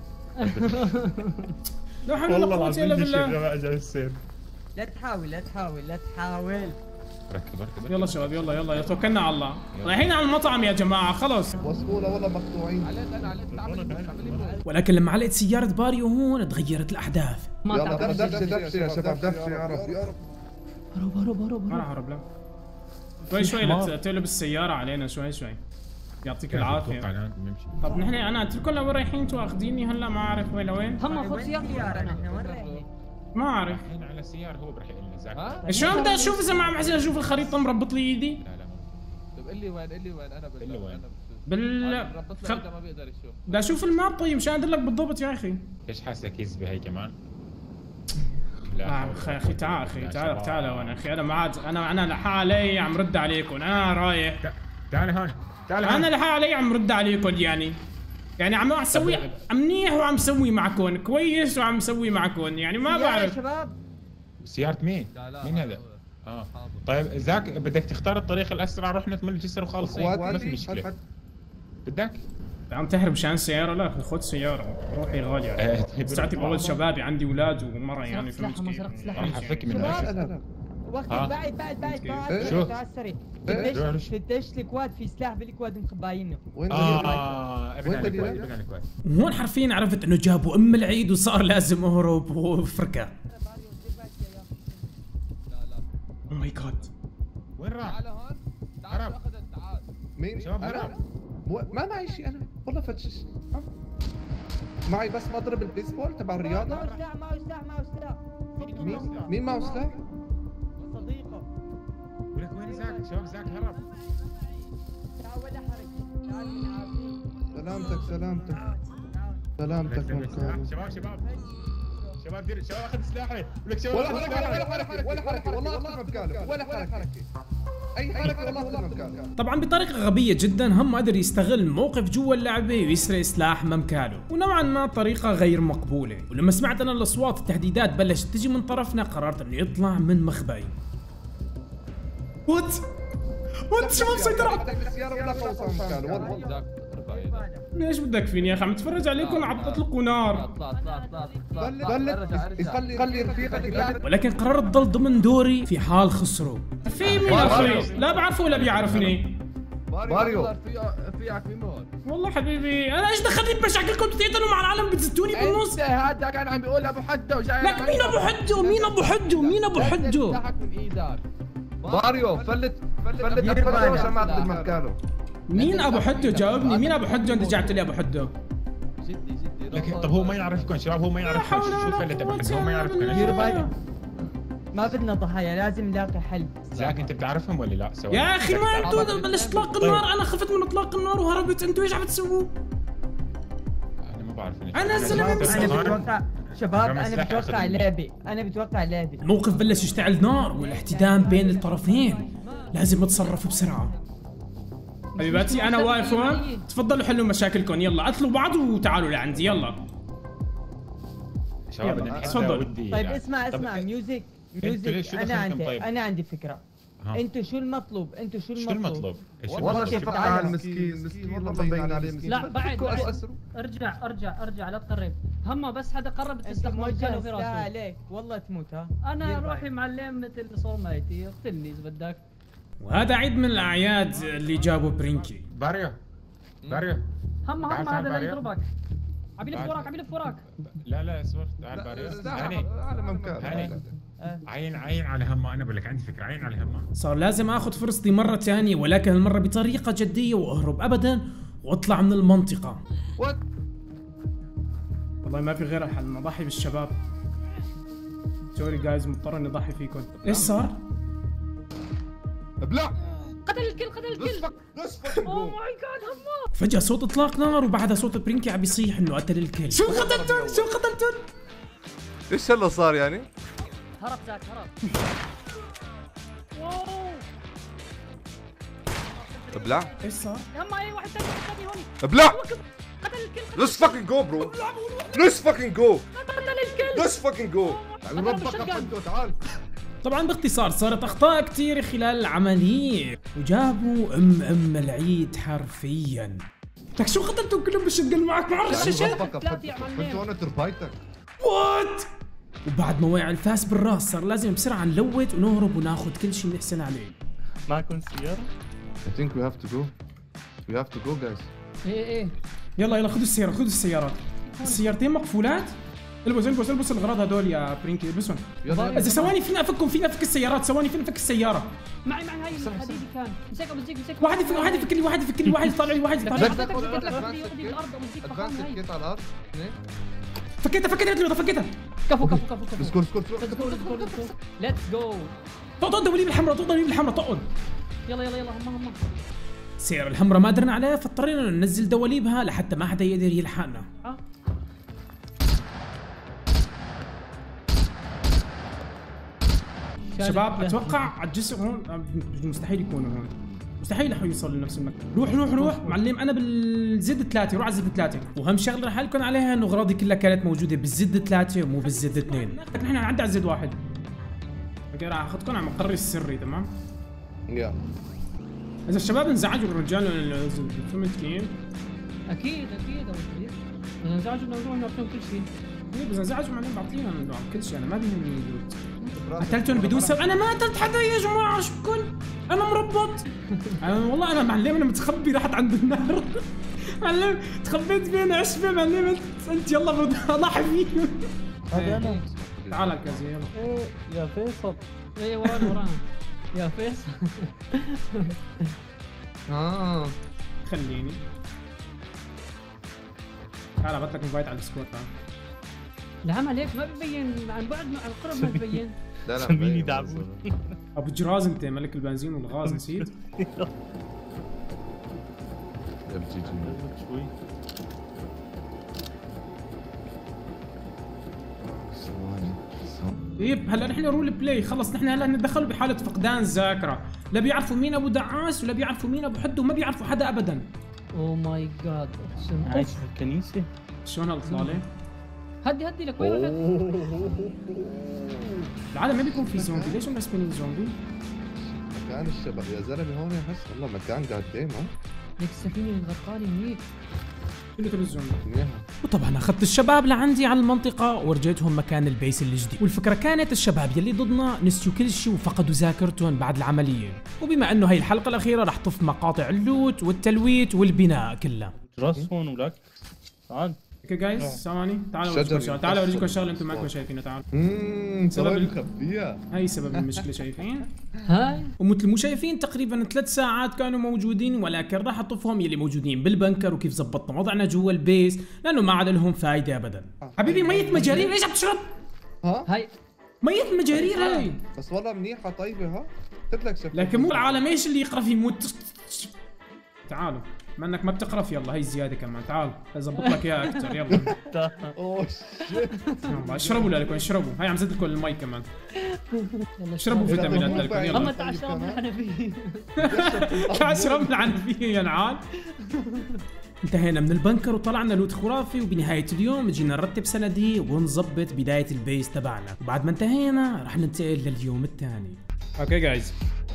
[SPEAKER 2] لا حول ولا قوة الا بالله.
[SPEAKER 6] لا تحاول لا تحاول لا تحاول.
[SPEAKER 3] ركب
[SPEAKER 2] يلا شباب يلا توكلنا على الله، رايحين على المطعم يا جماعه خلص.
[SPEAKER 5] وصفونا والله مقطوعين.
[SPEAKER 2] ولكن لما علقت سيارة باريو هون تغيرت الاحداث.
[SPEAKER 5] يلا دفشة يا شباب دفشة يا رب.
[SPEAKER 7] هرب
[SPEAKER 2] ما راح اهرب لا. شوي لا تقلب السيارة علينا شوي. يعطيك العافية. طب نحن انا اتركنا وين رايحين؟ انتوا واخذيني هلا ما اعرف وين لوين.
[SPEAKER 7] هم خذ سيارة
[SPEAKER 6] نحن وين رايحين؟
[SPEAKER 2] ما اعرف.
[SPEAKER 3] هنا على السيارة هو رح يقول لي زاك.
[SPEAKER 2] شلون بدي اشوف اذا ما عم عايز اشوف الخريطة مربط لي ايدي؟
[SPEAKER 3] لا
[SPEAKER 4] طب قل لي وين انا ما بيقدر يشوف.
[SPEAKER 2] بدي اشوف الماب طيب مشان ادلك بالضبط يا اخي.
[SPEAKER 3] ليش حاسك يزبي هي كمان؟
[SPEAKER 2] لا اخي تعال هون اخي. انا ما عاد انا لحالي عم رد عليكم. انا رايح.
[SPEAKER 3] تعال هون
[SPEAKER 2] انا لحالي عم رد عليكم يعني عم اسوي منيح وعم اسوي معكم كويس وعم اسوي معكم يعني ما بعرف.
[SPEAKER 6] يا شباب
[SPEAKER 3] سيارة مين؟ مين هذا؟ طيب زاك بدك تختار الطريق الاسرع، روح نكمل الجسر وخلص ما في مشكلة. بدك؟
[SPEAKER 2] عم تهرب مشان سيارة؟ لا خذ سيارة روحي غالية عليك. ساعتي بقول شبابي عندي اولاد ومرة يعني فهمت كيف؟
[SPEAKER 3] راح افك من هذا.
[SPEAKER 6] وقت بعد
[SPEAKER 3] شو؟
[SPEAKER 6] تعال سريع. فتش الكواد، في سلاح بالكواد مخباينه.
[SPEAKER 5] وين
[SPEAKER 2] وهون حرفيا عرفت انه جابوا ام العيد وصار لازم اهرب وفركه. او ماي جاد
[SPEAKER 3] وين راح؟
[SPEAKER 4] تعال هون تعال تعال.
[SPEAKER 5] مين؟
[SPEAKER 3] شباب هرب.
[SPEAKER 5] ما معي شيء انا والله فتش. معي بس مضرب البيسبول تبع الرياضة.
[SPEAKER 6] معه سلاح.
[SPEAKER 5] مين معه سلاح؟
[SPEAKER 6] صديقه.
[SPEAKER 3] ولك وين زاك؟ شباب زاك هرب.
[SPEAKER 6] تعال ولا حركة. تعال بالعافية.
[SPEAKER 5] سلامتك
[SPEAKER 3] شباب دير شباب اخذ سلاحي. ولك شباب
[SPEAKER 5] ولا حركة والله اخذ مبكاله ولا حركة. اي حركة والله اخذ مبكاله.
[SPEAKER 2] طبعا بطريقة غبية جدا هم قدر يستغل موقف جوا اللعبة ويسرق سلاح ممكاله، ونوعا ما طريقة غير مقبولة. ولما سمعت انا الاصوات التهديدات بلشت تجي من طرفنا قررت انه يطلع من مخبأي. وات شباب سيطر على
[SPEAKER 5] السيارة ولا خوصة مبكاله والله.
[SPEAKER 2] ليش بدك فيني يا اخي؟ عم تفرج عليكم عم تطلقوا نار.
[SPEAKER 5] خلي رفيقك.
[SPEAKER 2] ولكن قررت ضل ضمن دوري في حال خسروا. في مين اخي؟ لا بعرفه ولا بيعرفني.
[SPEAKER 5] باريو
[SPEAKER 4] فيك بيموت.
[SPEAKER 2] والله حبيبي انا ايش دخلني بمشاكلكم؟ بتقتلوا مع العالم بتزتوني بالنص.
[SPEAKER 4] هذا كان عم بيقول ابو حدو جاي.
[SPEAKER 2] لك مين ابو حدو؟
[SPEAKER 4] من ايدك.
[SPEAKER 5] باريو فلت عشان ما اخذ مكانه.
[SPEAKER 2] مين ابو حدو؟ جاوبني مين ابو حدو؟ انت جعت لي ابو حدو.
[SPEAKER 3] جدي طب هو ما يعرفكم شباب، هو ما يعرفكم. شو فلت ابو حدو؟ هو ما يعرفكم.
[SPEAKER 6] ما بدنا ضحايا، لازم نلاقي حل.
[SPEAKER 3] زاك انت بتعرفهم ولا لا؟
[SPEAKER 2] يا اخي ما انتوا بلشت اطلاق النار، انا خفت من اطلاق النار وهربت، انتوا ايش عم تسووا؟
[SPEAKER 3] انا ما بعرف.
[SPEAKER 2] انا الزلمه
[SPEAKER 6] بتوقع شباب انا بتوقع لعبه.
[SPEAKER 2] الموقف بلش يشتعل نار والاحتدام بين الطرفين، لازم اتصرف بسرعه. حبيباتي انا واقف هون، تفضلوا حلوا مشاكلكم، يلا قتلوا بعض وتعالوا لعندي يلا.
[SPEAKER 3] شباب بدنا نحكي
[SPEAKER 2] تفضل.
[SPEAKER 3] ودي
[SPEAKER 6] طيب
[SPEAKER 3] يعني.
[SPEAKER 6] اسمع ميوزك
[SPEAKER 3] شو
[SPEAKER 6] انا
[SPEAKER 3] دخلكم طيب؟
[SPEAKER 6] عندي فكره. انتوا شو المطلوب؟
[SPEAKER 3] شو المطلوب؟
[SPEAKER 5] والله شوف على المسكين والله مبين عليه مسكين.
[SPEAKER 7] لا بعد
[SPEAKER 5] أسره.
[SPEAKER 7] ارجع لا تقرب. هم بس هذا قرب تستخدم مكانه في راسه.
[SPEAKER 6] عليك والله تموت ها.
[SPEAKER 7] انا روحي معلم مثل صوميتي اقتلني اذا بدك.
[SPEAKER 2] وهذا عيد من الاعياد اللي جابوا برينكي.
[SPEAKER 3] باريو
[SPEAKER 7] هم
[SPEAKER 3] تعال
[SPEAKER 7] هذا اللي
[SPEAKER 3] باريو.
[SPEAKER 7] يضربك. عم يلف وراك.
[SPEAKER 3] لا اصبر تعال باريو. هاني
[SPEAKER 5] على ممكن.
[SPEAKER 3] هاني عين على همه. انا بقول لك عندي فكره، عين على همه.
[SPEAKER 2] صار لازم اخذ فرصتي مرة ثانية، ولكن هالمرة بطريقة جدية واهرب ابدا واطلع من المنطقة.
[SPEAKER 5] وات
[SPEAKER 2] والله ما في غير حل، نضحي بالشباب. سوري جايز، مضطر اني اضحي فيكم. ايش صار؟
[SPEAKER 5] ابلع
[SPEAKER 7] قتل الكل. اوه ماي جاد هم.
[SPEAKER 2] فجأة صوت اطلاق نار وبعدها صوت برينكي عم يصيح انه قتل الكل. شو قتلتون؟
[SPEAKER 5] ايش هلا صار يعني؟
[SPEAKER 7] هرب ذاك هرب. واو
[SPEAKER 5] ابلع
[SPEAKER 2] ايش صار؟
[SPEAKER 7] هم اي واحد ثاني هون.
[SPEAKER 5] ابلع
[SPEAKER 7] قتل الكل.
[SPEAKER 5] Let's fucking go bro. Let's fucking go.
[SPEAKER 7] قتل الكل.
[SPEAKER 5] Let's fucking go. تعال.
[SPEAKER 2] طبعا باختصار صارت اخطاء كثيرة خلال العملية وجابوا ام العيد حرفيا. لك شو قتلتوا كلهم بالشقن معك مع الرشاشة؟
[SPEAKER 7] ثلاثة يا معلم.
[SPEAKER 5] كنت هون تربايتك.
[SPEAKER 2] وات؟ وبعد ما وقع الفاس بالراس صار لازم بسرعة نلوت ونهرب وناخذ كل شيء نحسن عليه.
[SPEAKER 4] معكم سيارة؟
[SPEAKER 5] I think we have to go. We have to go guys.
[SPEAKER 7] ايه
[SPEAKER 2] يلا خذوا السيارة، خذوا السيارات. السيارتين مقفولات. البس الغراض هدول يا برينكي، البسهم. اذا ثواني فينا افك السيارات، ثواني فينا افك السيارة.
[SPEAKER 7] معي هاي الحديدي كان. مسك
[SPEAKER 2] واحد يفك لي، واحد يطلع لي، واحد يطلع لي.
[SPEAKER 5] Advance على الارض.
[SPEAKER 2] فكيتها.
[SPEAKER 7] كفو.
[SPEAKER 5] سكور.
[SPEAKER 7] ليتس جو.
[SPEAKER 2] طق دولي بالحمراء طقن.
[SPEAKER 7] يلا هم.
[SPEAKER 2] السيارة الحمراء ما قدرنا عليها فاضطرينا ننزل دواليبها لحتى ما حدا يقدر يلحقنا. شباب اتوقع على الجسر هون مستحيل يكونوا هون، مستحيل رح يوصل لنفس المكان. روح معلم، انا بالزد 3، روح على الزد 3. واهم شغله رح لكم عليها انه اغراضي كلها كانت موجوده بالزد 3 ومو بالزد 2. نحن نعدي على الزد 1. اوكي راح اخذكم على مقري السري. تمام
[SPEAKER 5] يا
[SPEAKER 2] اذا الشباب انزعجوا الرجال فهمت كيف؟
[SPEAKER 7] اكيد اذا انزعجوا نروح نعطيهم كل شيء.
[SPEAKER 2] ايه بس انزعجوا معلم بعطينا كل شيء، انا ما بيهمني اللوت. قتلتهم بدون سبب. انا ما قتلت حدا يا جماعه، شو بكون؟ انا مربط. والله انا معلم انا متخبي رحت عند النار. معلم تخبيت بين عشبه معلم. انت يلا اضحي فيهم.
[SPEAKER 7] هذا انا.
[SPEAKER 2] تعال الكازي يلا.
[SPEAKER 7] ايه يا فيصل. ايه ورانا يا فيصل.
[SPEAKER 2] خليني تعال ابعث لك انفايت على السكواد. تعال.
[SPEAKER 7] العمل هيك ما ببين عن بعد عن قرب ما ببين.
[SPEAKER 5] لا
[SPEAKER 4] سميني دعبون.
[SPEAKER 2] ابو جراز انت ملك البنزين والغاز نسيت.
[SPEAKER 5] يا بجي
[SPEAKER 4] شوي.
[SPEAKER 2] طيب هلا نحن رول بلاي خلص. نحن هلا ندخل بحاله فقدان ذاكره، لا بيعرفوا مين ابو دعاس ولا بيعرفوا مين ابو حد، وما بيعرفوا حدا ابدا.
[SPEAKER 7] اوه ماي جاد اقسم.
[SPEAKER 4] عايش في الكنيسة.
[SPEAKER 2] شلون هالاطلاله؟
[SPEAKER 7] هدي لك وين رحت؟
[SPEAKER 2] العالم ما بيكون في زومبي، ليش هم سبينينج زومبي؟
[SPEAKER 5] مكان الشباب يا زلمه هون احس والله مكان قاعد دايم.
[SPEAKER 7] ليك السفينه اللي غرقانه منيح.
[SPEAKER 2] كله تبع الزومبي.
[SPEAKER 5] منيحه.
[SPEAKER 2] وطبعا اخذت الشباب لعندي على المنطقه ورجيتهم مكان البيس الجديد. والفكره كانت الشباب يلي ضدنا نسيوا كل شيء وفقدوا ذاكرتهم بعد العمليه. وبما انه هي الحلقه الاخيره رح طف مقاطع اللوت والتلويت والبناء كلها.
[SPEAKER 4] راس هون ولك. تعال.
[SPEAKER 2] اوكي جايز ثواني، تعالوا اوريكم شغله، تعالوا اوريكم شغله انتم ما شايفينها. تعالوا.
[SPEAKER 5] سبب مخبيها.
[SPEAKER 2] هي سبب المشكله شايفين؟
[SPEAKER 7] هاي
[SPEAKER 2] ومثل مو شايفين تقريبا 3 ساعات كانوا موجودين، ولكن راح اطفهم يلي موجودين بالبنكر وكيف زبطنا وضعنا جوا البيس لانه ما عاد لهم فايده ابدا. حبيبي ميت مجارير ليش عم تشرب؟
[SPEAKER 7] هاي
[SPEAKER 2] ميت مجارير هاي.
[SPEAKER 5] بس والله منيحه طيبه ها. قلت لك شفت.
[SPEAKER 2] لكن مو العالم ايش اللي يقرف يموت. تعالوا ما انك ما بتقرف يلا هي زياده كمان. تعال اظبط لك اياها اكثر يلا.
[SPEAKER 5] اوه شيت.
[SPEAKER 2] يلا اشربوا لكم اشربوا. هاي عم زد لكم المي كمان. اشربوا فيتامينات لكم يلا.
[SPEAKER 7] هم تعال اشرب من الحنفيه.
[SPEAKER 2] تعال اشرب من العنفيه يا نعال. انتهينا من البنكر وطلعنا لوت خرافي، وبنهاية اليوم جينا نرتب صناديق ونظبط بداية البيس تبعنا، وبعد ما انتهينا رح ننتقل لليوم الثاني. اوكي جايز،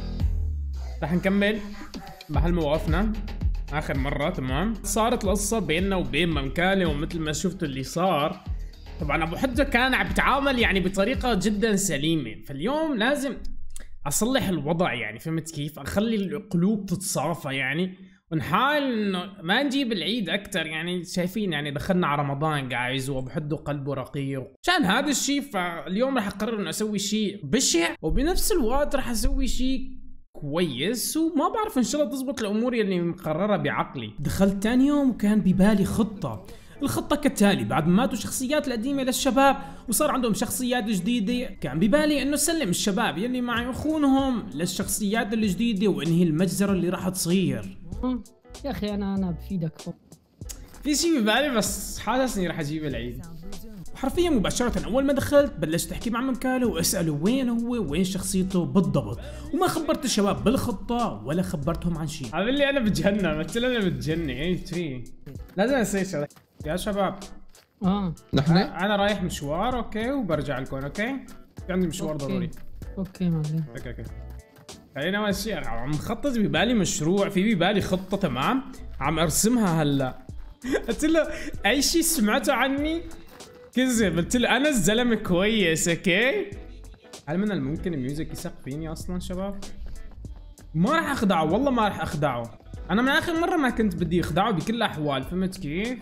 [SPEAKER 2] رح نكمل محل ما وقفنا اخر مرة. تمام، صارت القصة بيننا وبين ممكالة، ومثل ما شفتوا اللي صار طبعا ابو حجة كان عم بيتعامل يعني بطريقة جدا سليمة، فاليوم لازم اصلح الوضع يعني، فهمت كيف؟ اخلي القلوب تتصافى يعني، ونحاول انه ما نجيب العيد اكثر يعني. شايفين يعني دخلنا على رمضان جايز، وابو حدو قلبه رقيق عشان هذا الشيء، فاليوم راح اقرر انه اسوي شيء بشع، وبنفس الوقت راح اسوي شيء كويس، وما بعرف ان شاء الله تزبط الامور اللي مقررها بعقلي. دخلت ثاني يوم وكان ببالي خطة. الخطة كالتالي: بعد ما ماتوا الشخصيات القديمة للشباب وصار عندهم شخصيات جديدة، كان ببالي انه سلم الشباب يلي معي اخونهم للشخصيات الجديدة وانهي المجزرة اللي راح تصير.
[SPEAKER 7] يا اخي انا بفيدك.
[SPEAKER 2] في شيء ببالي بس حاسس اني راح اجيب العيد. حرفيا مباشرة اول ما دخلت بلشت احكي مع ممكاله واساله وين هو وين شخصيته بالضبط، وما خبرت الشباب بالخطة ولا خبرتهم عن شيء. عامل لي انا بتجنن، مثل انا بتجنن ايش في؟ لازم اسوي شغله يا شباب.
[SPEAKER 5] نحن
[SPEAKER 2] انا رايح مشوار اوكي وبرجع لكم اوكي؟ في عندي مشوار ضروري.
[SPEAKER 7] اوكي معلم.
[SPEAKER 2] اوكي خلينا اول شيء عم خطط ببالي مشروع، في ببالي خطة تمام عم ارسمها هلا. قلت له اي شيء سمعته عني كذب، قلت له انا الزلمه كويس اوكي. هل من الممكن الميوزك يثق فيني اصلا شباب؟ ما راح اخدعه والله، ما راح اخدعه. انا من اخر مره ما كنت بدي اخدعه بكل الاحوال، فهمت كيف؟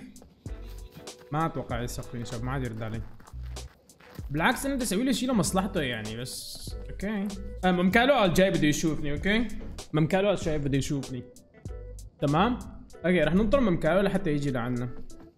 [SPEAKER 2] ما اتوقع يثق فيني شباب، ما عاد يرد علي. بالعكس انا بدي اسوي له شيء لمصلحته يعني. بس اوكي ممكاله قال جاي بده يشوفني اوكي. ممكاله قال شايف بده يشوفني تمام. اوكي رح ننطر ممكاله لحتى يجي لعنا.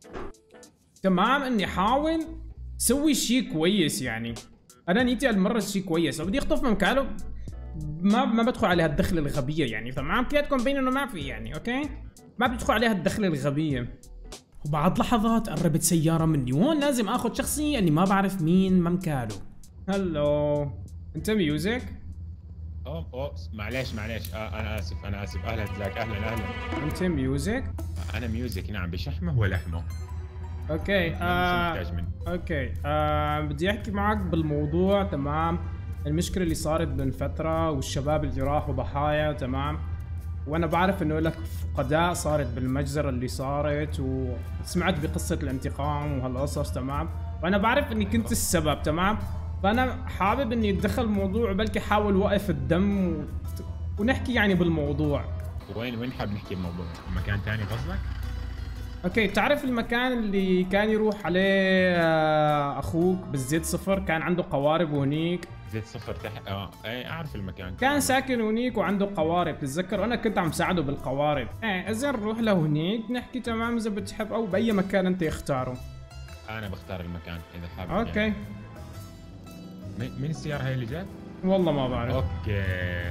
[SPEAKER 2] تمام اني احاول سوي شيء كويس يعني. انا نيتي هالمره شيء كويس، وبدي اخطف ممكاله ما بدخل عليها الدخله الغبيه يعني. تمام كلياتكم مبين انه ما في يعني اوكي، ما بدخل عليها الدخله الغبيه. وبعد لحظات قربت سياره مني، وهون لازم اخذ شخصيه اني ما بعرف مين ممكاله. هلو انت ميوزك؟
[SPEAKER 3] اوه معليش انا اسف اهلا ازيك اهلا.
[SPEAKER 2] انت ميوزك؟
[SPEAKER 3] انا ميوزك نعم، بشحمه ولحمه.
[SPEAKER 2] اوكي اوكي بدي احكي معك بالموضوع تمام. المشكله اللي صارت من فتره والشباب اللي راحوا ضحايا تمام، وانا بعرف انه لك فقداء صارت بالمجزره اللي صارت، وسمعت بقصه الانتقام وهالقصص تمام، وانا بعرف اني كنت السبب تمام. فانا حابب اني اتدخل الموضوع وبلكي احاول وقف الدم ونحكي يعني بالموضوع.
[SPEAKER 3] وين حاب نحكي الموضوع؟ مكان ثاني قصدك؟
[SPEAKER 2] اوكي تعرف المكان اللي كان يروح عليه اخوك بالزيت صفر؟ كان عنده قوارب وهنيك.
[SPEAKER 3] زيت صفر تحت اي اعرف المكان.
[SPEAKER 2] كان ساكن هنيك وعنده قوارب تتذكر، وانا كنت عم ساعده بالقوارب. اذا نروح لهنيك نحكي تمام اذا بتحب، او باي مكان انت اختاره.
[SPEAKER 3] انا بختار المكان اذا حابب.
[SPEAKER 2] اوكي يعني.
[SPEAKER 3] مين السياره هاي اللي جات؟
[SPEAKER 2] والله ما بعرف.
[SPEAKER 3] اوكي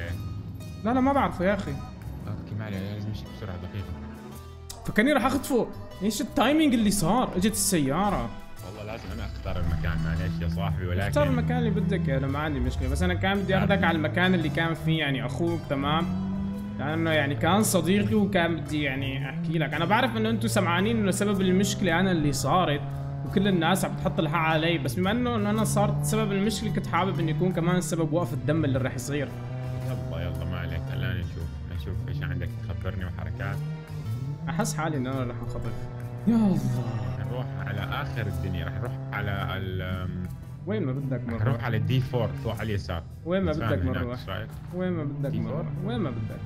[SPEAKER 2] لا ما بعرفه يا اخي.
[SPEAKER 3] اوكي ما عليه، لازم نمشي بسرعه دقيقه.
[SPEAKER 2] فكرني راح اخطفه. ايش التايمينج اللي صار؟ اجت السياره.
[SPEAKER 3] والله لازم انا اختار المكان معليش يا صاحبي، ولكن
[SPEAKER 2] اختار المكان اللي بدك انا ما عندي مشكله، بس انا كان بدي اخذك على المكان اللي كان فيه يعني اخوك تمام، لانه يعني كان صديقي وكان بدي يعني احكي لك. انا بعرف انه انتم سمعانين انه سبب المشكله انا اللي صارت وكل الناس عم تحط الحق علي، بس بما انه انا صارت سبب المشكله كنت حابب انه يكون كمان سبب وقف الدم اللي راح يصير.
[SPEAKER 3] يلا ما عليك، خلينا نشوف ايش عندك تخبرني وحركات.
[SPEAKER 2] احس حالي ان انا راح انخطف. يا الله
[SPEAKER 3] نروح على اخر الدنيا، راح نروح على
[SPEAKER 2] وين ما بدك نروح.
[SPEAKER 3] نروح على دي 4 فوق على اليسار.
[SPEAKER 2] وين ما بدك نروح. وين ما بدك نروح. وين ما بدك.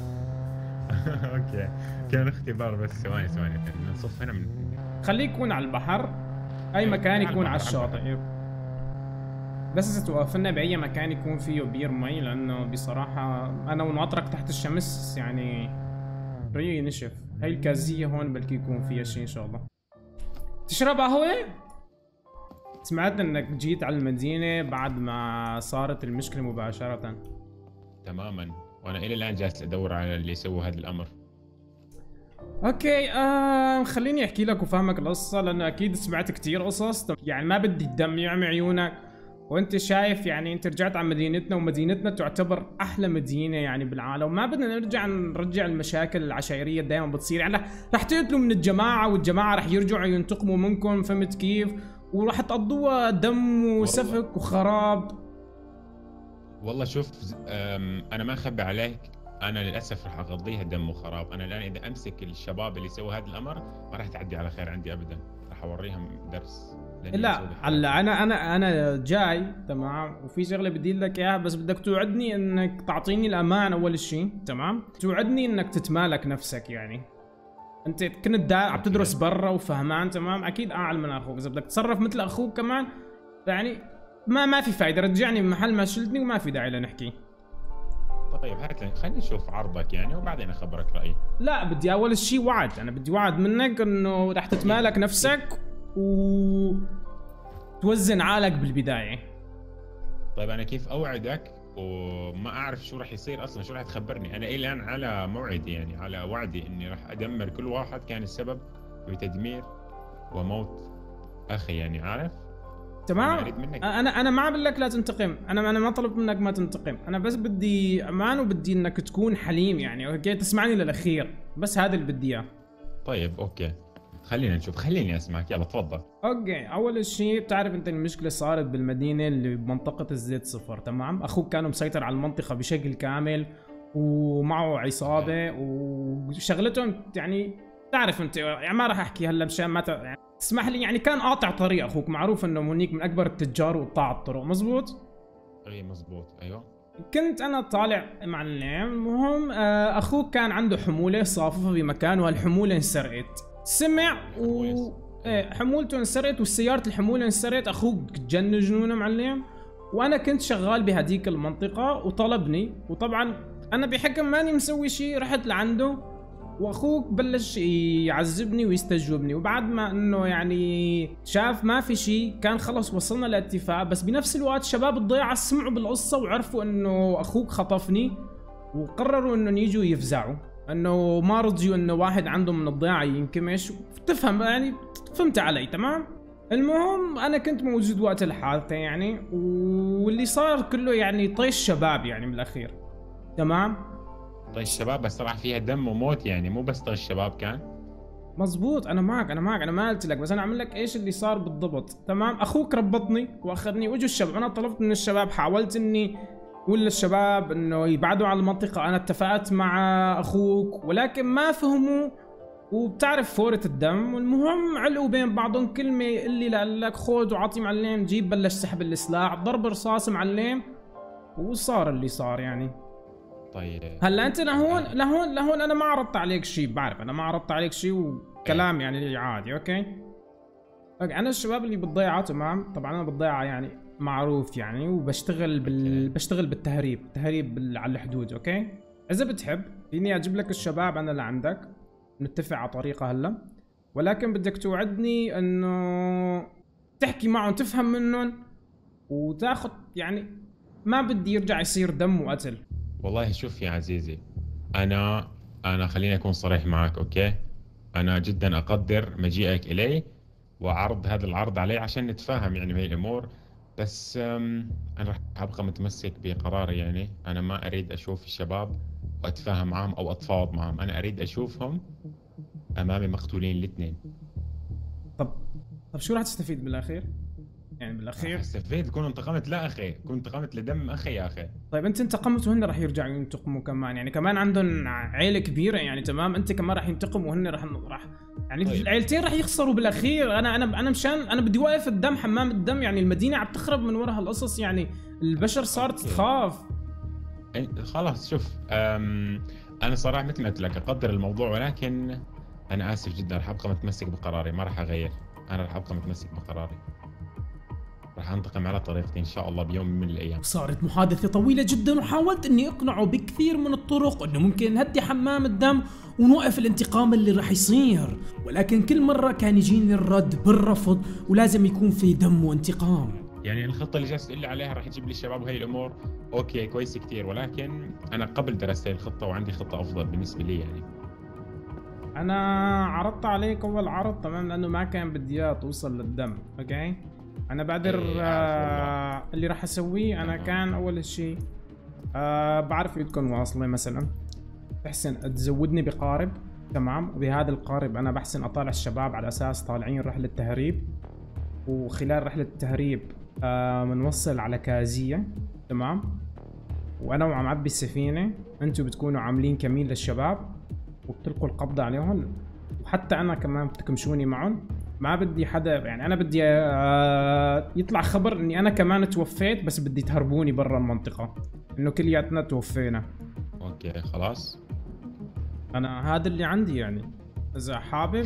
[SPEAKER 3] اوكي كان اختبار بس ثواني نصف هنا
[SPEAKER 2] خليه يكون على البحر، اي مكان يكون على الشاطئ، بس اذا توقفنا باي مكان يكون فيه بير مي، لانه بصراحه انا ونواطرك تحت الشمس يعني ريقي نشف. هاي الكازيه هون بلكي يكون فيها شيء ان شاء الله. تشرب قهوه؟ سمعت انك جيت على المدينه بعد ما صارت المشكله مباشره.
[SPEAKER 3] تماما، وانا الى الان جالس ادور على اللي سووا هذا الامر.
[SPEAKER 2] اوكي خليني احكي لك وفهمك القصه، لانه اكيد سمعت كثير قصص يعني ما بدي الدم يعمي عيونك، وانت شايف يعني انت رجعت على مدينتنا، ومدينتنا تعتبر احلى مدينه يعني بالعالم، وما بدنا نرجع المشاكل العشائريه دائما بتصير يعني. رح تقتلوا من الجماعه، والجماعه رح يرجعوا ينتقموا منكم، فهمت كيف؟ وراح تقضوها دم وسفك وخراب.
[SPEAKER 3] والله شوف انا ما اخبي عليك، انا للاسف راح اقضيها دم وخراب. انا الان اذا امسك الشباب اللي سووا هذا الامر ما راح تعدي على خير عندي ابدا، راح اوريهم درس.
[SPEAKER 2] لا هلا انا جاي تمام، وفي شغله بدي لك اياها، بس بدك توعدني انك تعطيني الامان اول شيء، تمام؟ توعدني انك تتمالك نفسك يعني. انت كنت عم تدرس برا وفهمان، تمام؟ اكيد اعلى من اخوك، اذا بدك تتصرف مثل اخوك كمان يعني ما في فايده، رجعني من محل ما شلتني وما في داعي لنحكي.
[SPEAKER 3] طيب هات لي خليني اشوف عرضك يعني وبعدين اخبرك رايي.
[SPEAKER 2] لا بدي اول شيء وعد، انا بدي وعد منك انه رح تتمالك نفسك وتوزن عالك بالبدايه.
[SPEAKER 3] طيب انا كيف اوعدك وما اعرف شو رح يصير اصلا؟ شو رح تخبرني؟ انا الان على موعدي يعني، على وعدي اني رح ادمر كل واحد كان السبب في تدمير وموت اخي يعني، عارف؟
[SPEAKER 2] تمام. انا ما بقول لك لا تنتقم، انا ما طلبت منك ما تنتقم، انا بس بدي امان وبدي انك تكون حليم يعني، اوكي؟ تسمعني للاخير، بس هذا اللي بدي اياه.
[SPEAKER 3] طيب اوكي خلينا نشوف، خليني اسمعك، يلا تفضل.
[SPEAKER 2] اوكي، اول شيء بتعرف انت المشكله صارت بالمدينه اللي بمنطقه الزيت صفر، تمام؟ اخوك كان مسيطر على المنطقه بشكل كامل ومعه عصابه وشغلتهم يعني، تعرف انت يعني، ما راح احكي هلا مشان ما يعني تسمح لي يعني. كان قاطع طريق اخوك، معروف انه مونيك من اكبر التجار وقطاع الطرق، مزبوط؟
[SPEAKER 3] اي مزبوط، ايوه.
[SPEAKER 2] كنت انا طالع مع النعم، المهم اخوك كان عنده حموله صاففه بمكان، وهالحموله انسرقت. سمع حمولته انسرقت، وسياره الحموله انسرقت. اخوك تجن جنونه معلم، وانا كنت شغال بهديك المنطقه وطلبني، وطبعا انا بحكم ماني مسوي شيء رحت لعنده، واخوك بلش يعذبني ويستجوبني، وبعد ما انه يعني شاف ما في شيء كان خلص وصلنا لاتفاق. بس بنفس الوقت شباب الضيعه سمعوا بالقصه وعرفوا انه اخوك خطفني، وقرروا انهم يجوا يفزعوا، انه ما رضيوا انه واحد عندهم من الضيعه ينكمش. تفهم يعني، فهمت علي تمام؟ المهم انا كنت موجود وقت الحادثه يعني، واللي صار كله يعني طيش شباب يعني بالاخير، تمام؟
[SPEAKER 3] طيش شباب بس راح فيها دم وموت يعني، مو بس طيش شباب كان.
[SPEAKER 2] مزبوط، انا معك انا ما قلت لك، بس انا اعمل لك ايش اللي صار بالضبط، تمام؟ اخوك ربطني واخذني، واجوا الشباب، انا طلبت من الشباب، حاولت اني اقول للشباب انه يبعدوا عن المنطقه، انا اتفقت مع اخوك ولكن ما فهموا، وبتعرف فورة الدم. والمهم علقوا بين بعضهم، كلمه اللي لك خذ وعطي معلم، جيب، بلش سحب السلاح، ضرب رصاص معلم، وصار اللي صار يعني.
[SPEAKER 3] طيب
[SPEAKER 2] هلا انت لهون انا ما عرضت عليك شيء، بعرف انا ما عرضت عليك شيء، وكلام يعني عادي، اوكي؟ انا الشباب اللي بالضيعه، تمام؟ طبعا انا بالضيعه يعني معروف يعني، وبشتغل بشتغل بالتهريب، على الحدود، اوكي؟ اذا بتحب فيني اجيب لك الشباب انا لعندك، نتفق على طريقه هلا، ولكن بدك توعدني انه تحكي معهم، تفهم منهم، وتاخذ يعني، ما بدي يرجع يصير دم وقتل.
[SPEAKER 3] والله شوف يا عزيزي، انا خليني اكون صريح معك، اوكي؟ انا جدا اقدر مجيئك الي وعرض هذا العرض علي عشان نتفاهم يعني بهي الامور، بس انا راح ابقى متمسك بقراري يعني. انا ما اريد اشوف الشباب واتفاهم معهم او اتفاوض معهم، انا اريد اشوفهم امامي مقتولين الاثنين.
[SPEAKER 2] طب شو راح تستفيد بالاخير؟ يعني بالاخير
[SPEAKER 3] استفيد، كون انتقمت، لا اخي، كون انتقمت لدم اخي يا اخي.
[SPEAKER 2] طيب انت انتقمت وهن راح يرجعوا ينتقموا كمان يعني، كمان عندهم عيله كبيره يعني، تمام؟ انت كمان راح ينتقموا وهن راح يعني طيب. العيلتين راح يخسروا بالاخير. انا مشان انا بدي وقف الدم، حمام الدم يعني، المدينه عم تخرب من وراء هالقصص يعني، البشر صارت تخاف.
[SPEAKER 3] خلاص شوف، انا صراحه مثل ما قلت لك اقدر الموضوع، ولكن انا اسف جدا، راح ابقى متمسك بقراري، ما راح اغير. انا راح ابقى متمسك بقراري، راح انتقم على طريقتي ان شاء الله بيوم من الايام.
[SPEAKER 2] صارت محادثه طويله جدا، وحاولت اني اقنعه بكثير من الطرق انه ممكن نهدي حمام الدم ونوقف الانتقام اللي راح يصير، ولكن كل مره كان يجيني الرد بالرفض، ولازم يكون في دم وانتقام.
[SPEAKER 3] يعني الخطه اللي جالس تقول لي عليها راح يجيب لي الشباب وهي الامور، اوكي كويس كثير، ولكن انا قبل درست هي الخطه وعندي خطه افضل بالنسبه لي يعني.
[SPEAKER 2] انا عرضت عليك اول عرض، تمام؟ لانه ما كان بدي اياه توصل للدم، اوكي؟ انا بقدر اللي راح اسويه انا كان اول شيء بعرف تكون واصله مثلا، بحسن تزودني بقارب، تمام، وبهذا القارب انا بحسن اطالع الشباب على اساس طالعين رحله تهريب، وخلال رحله التهريب بنوصل على كازيه، تمام، وانا وعم عبي السفينه انتم بتكونوا عاملين كمين للشباب وبتلقوا القبضه عليهم، وحتى انا كمان بتكمشوني معهم. ما بدي حدا يعني، انا بدي يطلع خبر اني انا كمان توفيت، بس بدي تهربوني برا المنطقه انه كلياتنا توفينا.
[SPEAKER 3] اوكي خلاص
[SPEAKER 2] انا هذا اللي عندي يعني، اذا حابب.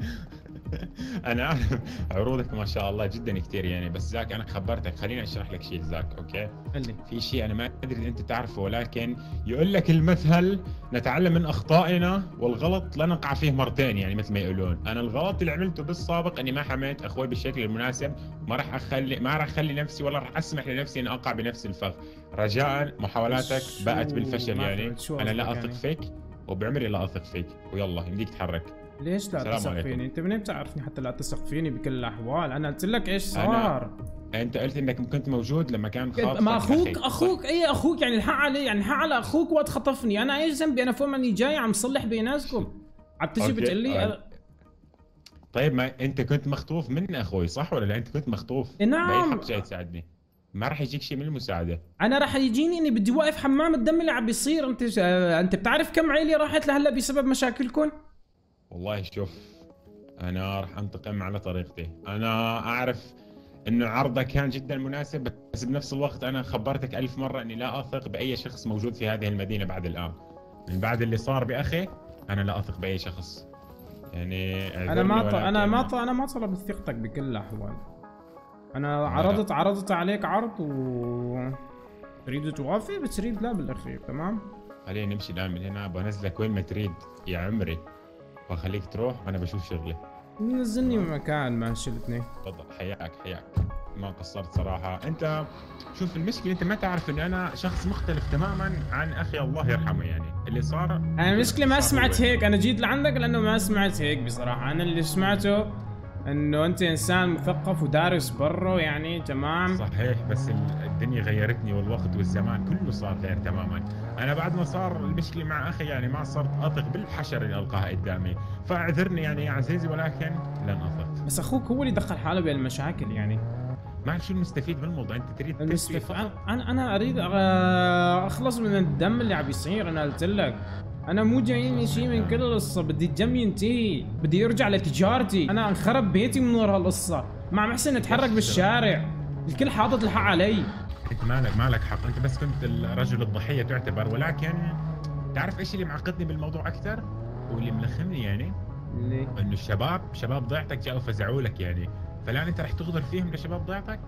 [SPEAKER 3] انا اعرف عروضك ما شاء الله جدا كثير يعني، بس زاك انا خبرتك، خليني اشرح لك شيء زاك. اوكي
[SPEAKER 2] اللي
[SPEAKER 3] في شيء انا ما ادري اذا انت تعرفه، ولكن يقول لك المثل نتعلم من اخطائنا والغلط لا نقع فيه مرتين، يعني مثل ما يقولون. انا الغلط اللي عملته بالسابق اني ما حميت اخوي بالشكل المناسب، ما راح اخلي نفسي ولا راح اسمح لنفسي اني اقع بنفس الفخ. رجاء محاولاتك باءت بالفشل يعني، انا لا اثق فيك وبعمري لا اثق فيك، ويلا يمديك تتحرك.
[SPEAKER 2] ليش لا تثق فيني؟ انت منين بتعرفني حتى لا تثق فيني بكل الاحوال؟ انا قلت لك ايش صار.
[SPEAKER 3] انت قلت انك كنت موجود لما كان خاطفك.
[SPEAKER 2] ما اخوك اي اخوك يعني، الحق علي يعني، الحق على اخوك وقت خطفني. انا ايش ذنبي؟ انا فوق ماني جاي عم صلح بيناتكم، عم تجي بتقول لي
[SPEAKER 3] طيب ما انت كنت مخطوف من اخوي صح ولا لا؟ انت كنت مخطوف.
[SPEAKER 2] نعم.
[SPEAKER 3] باي حق جاي تساعدني؟ ما راح يجيك شيء من المساعده.
[SPEAKER 2] انا راح يجيني اني بدي واقف حمام الدم اللي عم بيصير. انت بتعرف كم عيلة راحت لهلا بسبب مشاكلكم؟
[SPEAKER 3] والله شوف، انا راح انتقم على طريقتي. انا اعرف انه عرضك كان جدا مناسب، بس بنفس الوقت انا خبرتك 1000 مرة اني لا اثق باي شخص موجود في هذه المدينة بعد الان. من بعد اللي صار باخي انا لا اثق باي شخص يعني.
[SPEAKER 2] انا ما طلبت ثقتك بكل الاحوال. انا عرضت عليك عرض تريد توافق، بتريد لا بالاخير. تمام
[SPEAKER 3] خلينا نمشي الان من هنا، بنزلك وين ما تريد يا عمري، واخليك تروح وانا بشوف شغلي.
[SPEAKER 2] نزلني من مكان ما شلتني.
[SPEAKER 3] تفضل. حياك ما قصرت صراحه. انت شوف المشكله، انت ما تعرف اني انا شخص مختلف تماما عن اخي الله يرحمه يعني. اللي صار
[SPEAKER 2] انا المشكله ما سمعت هيك، انا جيت لعندك لانه ما سمعت هيك بصراحه. انا اللي سمعته انه انت انسان مثقف ودارس برا يعني، تمام.
[SPEAKER 3] صحيح، بس الدنيا غيرتني والوقت والزمان كله صار غير تماما. انا بعد ما صار المشكله مع اخي يعني ما صرت اثق بالحشر اللي القاه قدامي، فاعذرني يعني يا عزيزي، ولكن لن اثق.
[SPEAKER 2] بس اخوك هو اللي دخل حاله بالمشاكل يعني.
[SPEAKER 3] ما اعرف شو المستفيد بالموضوع. انت تريد
[SPEAKER 2] انا اريد اخلص من الدم اللي عم يصير. انا قلت لك انا مو جايني شيء من كل القصه، بدي الدم ينتهي، بدي ارجع لتجارتي. انا انخرب بيتي من ورا هالقصه، مع محسن اتحرك بالشارع، الكل حاطط الحق علي.
[SPEAKER 3] انت مالك حق، انت بس كنت الرجل الضحيه تعتبر، ولكن تعرف ايش اللي معقدني بالموضوع اكثر واللي ملخمني يعني؟
[SPEAKER 2] ليه؟
[SPEAKER 3] انه شباب ضيعتك جاءوا فزعوا لك يعني، فالان انت رح تغدر فيهم لشباب ضيعتك؟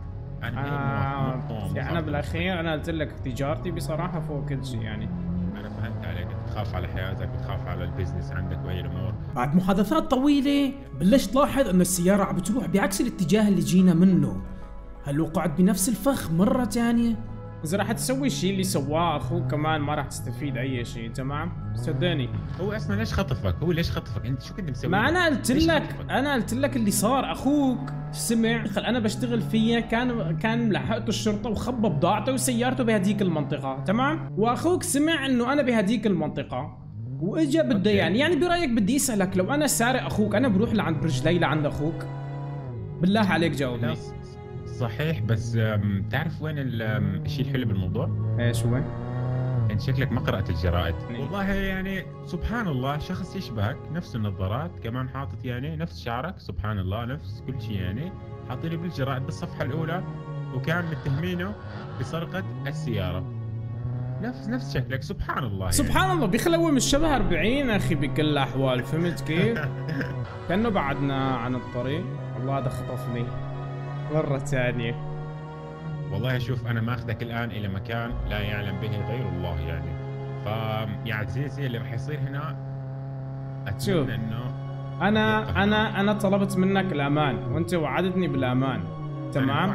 [SPEAKER 2] انا بالاخير انا قلت لك تجارتي بصراحه فوق كل شيء يعني.
[SPEAKER 3] انا فهمت عليك، بتخاف على حياتك، بتخاف على البزنس عندك وهي الامور.
[SPEAKER 2] بعد محادثات طويله بلشت لاحظ ان السياره عم بتروح بعكس الاتجاه اللي جينا منه. هل وقعت بنفس الفخ مره ثانيه؟ اذا راح تسوي الشيء اللي سواه اخوك كمان ما راح تستفيد اي شيء، تمام؟ صدقني.
[SPEAKER 3] هو اصلا ليش خطفك؟ انت شو كنت مسوي؟
[SPEAKER 2] ما انا قلت لك اللي صار. اخوك سمع انا بشتغل فيها، كان ملحقته الشرطه وخبى بضاعته وسيارته بهديك المنطقه، تمام؟ واخوك سمع انه انا بهديك المنطقه واجا بده يعني برايك بدي اسالك، لو انا سارق اخوك انا بروح لعند برج ليلى عند اخوك؟ بالله عليك جاوبني.
[SPEAKER 3] صحيح، بس تعرف وين الشيء الحلو بالموضوع؟
[SPEAKER 2] ايش هو؟
[SPEAKER 3] انت شكلك ما قرأت الجرائد. والله يعني سبحان الله، شخص يشبهك، نفس النظارات، كمان حاطط يعني نفس شعرك، سبحان الله، نفس كل شيء يعني، حاطينه بالجرائد بالصفحة الأولى، وكان متهمينه بسرقة السيارة. نفس شكلك، سبحان الله
[SPEAKER 2] سبحان الله، بيخلوه مش شبه 40 اخي بكل الاحوال، فهمت كيف؟ كأنه بعدنا عن الطريق. الله هذا خطفني مرة ثانية.
[SPEAKER 3] والله شوف، أنا ماخذك الآن إلى مكان لا يعلم به غير الله يعني، فيا عزيزي اللي راح يصير هنا أتمنى إنه
[SPEAKER 2] أنا طلبت منك الأمان وأنت وعدتني بالأمان، تمام؟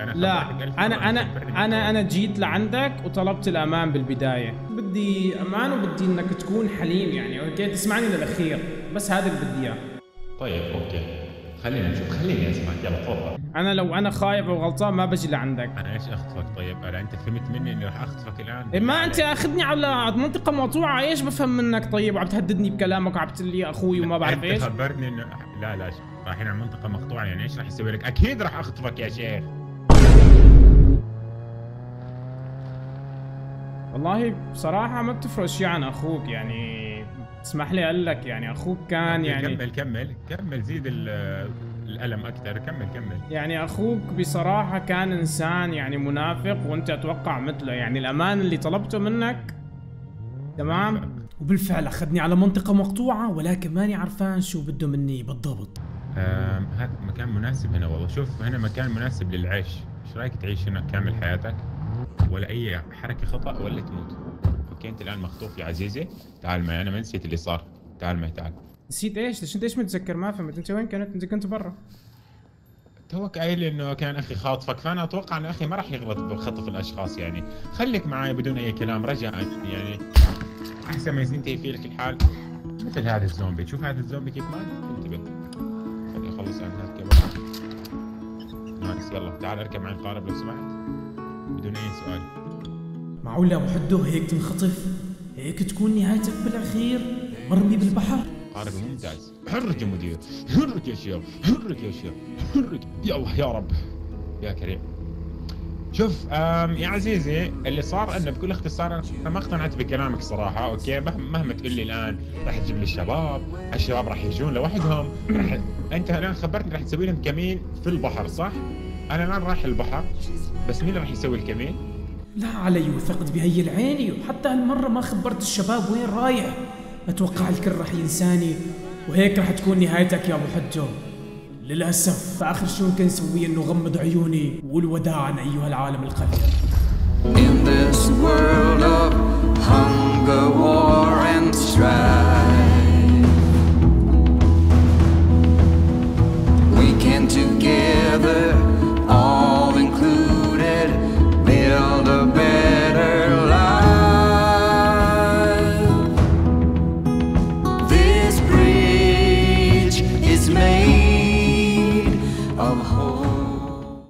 [SPEAKER 2] أنا جيت لعندك وطلبت الأمان بالبداية. بدي أمان وبدي إنك تكون حليم يعني، أوكي؟ تسمعني للأخير، بس هذا اللي بدي إياه.
[SPEAKER 3] طيب أوكي، خلينا نشوف، خليني اسمعك، يلا تفضل.
[SPEAKER 2] انا لو انا خايف وغلطان ما بجي لعندك.
[SPEAKER 3] انا ايش اخطفك طيب؟ انا انت فهمت مني اني راح اخطفك الان؟
[SPEAKER 2] إيه ما انت اخذني على منطقه مقطوعه، ايش بفهم منك طيب؟ وعم تهددني بكلامك وعم تقول لي اخوي وما بعرف ايش.
[SPEAKER 3] انت خبرتني انه لا رايحين على منطقه مقطوعه، يعني ايش راح يسوي لك؟ اكيد راح اخطفك يا شيخ.
[SPEAKER 2] والله بصراحه ما بتفرق شيء عن اخوك، يعني اسمح لي اقول لك يعني اخوك كان يعني
[SPEAKER 3] كمل زيد الألم أكثر، كمل.
[SPEAKER 2] يعني أخوك بصراحة كان إنسان يعني منافق، وأنت أتوقع مثله، يعني الأمان اللي طلبته منك تمام. وبالفعل أخذني على منطقة مقطوعة، ولكن ماني عرفان شو بده مني بالضبط.
[SPEAKER 3] هذا مكان مناسب هنا والله. شوف هنا مكان مناسب للعيش، ايش رايك تعيش هنا كامل حياتك ولا أي حركة خطأ ولا تموت؟ اوكي انت الآن مخطوف يا عزيزي، تعال معي، أنا ما نسيت اللي صار، تعال معي تعال.
[SPEAKER 2] نسيت ايش؟ ليش انت ايش متذكر؟ ما فهمت، انت وين كنت؟ انت كنت برا.
[SPEAKER 3] توك قايل انه كان اخي خاطفك، فانا اتوقع ان اخي ما راح يغلط بخطف الاشخاص، يعني خليك معي بدون اي كلام رجاء، يعني احسن ما ينتهي فيك الحال مثل هذا الزومبي. شوف هذا الزومبي كيف مات، انتبه. خليني اخلص عن هذا كمان. نايس، يلا تعال اركب معي القارب لو سمحت بدون اي سؤال.
[SPEAKER 2] معقول يا ابو حدو هيك تنخطف؟ هيك تكون نهايتك بالاخير مرمي بالبحر؟
[SPEAKER 3] قارب ممتاز، حرك يا مدير، حرك يا شيخ، حرك يا شيخ، حرك، يلا يا رب يا كريم. شوف يا عزيزي، اللي صار انه بكل اختصار انا ما اقتنعت بكلامك صراحه، اوكي؟ مهما تقول لي الان راح تجيب لي الشباب راح يجون لوحدهم، انت الان خبرتني راح تسوي لهم كمين في البحر صح؟ انا الان رايح البحر، بس مين راح يسوي الكمين؟
[SPEAKER 2] لا علي وثقت بهي العيني، وحتى هالمره ما خبرت الشباب وين رايح. اتوقع الكل راح ينساني، وهيك راح تكون نهايتك يا ابو حجو للاسف. فاخر شيء ممكن نسويه انه غمض عيوني والوداعا ايها العالم القذر.
[SPEAKER 8] In this world of hunger, war and strife, we can together, all included, build a better life. This bridge is made of hope.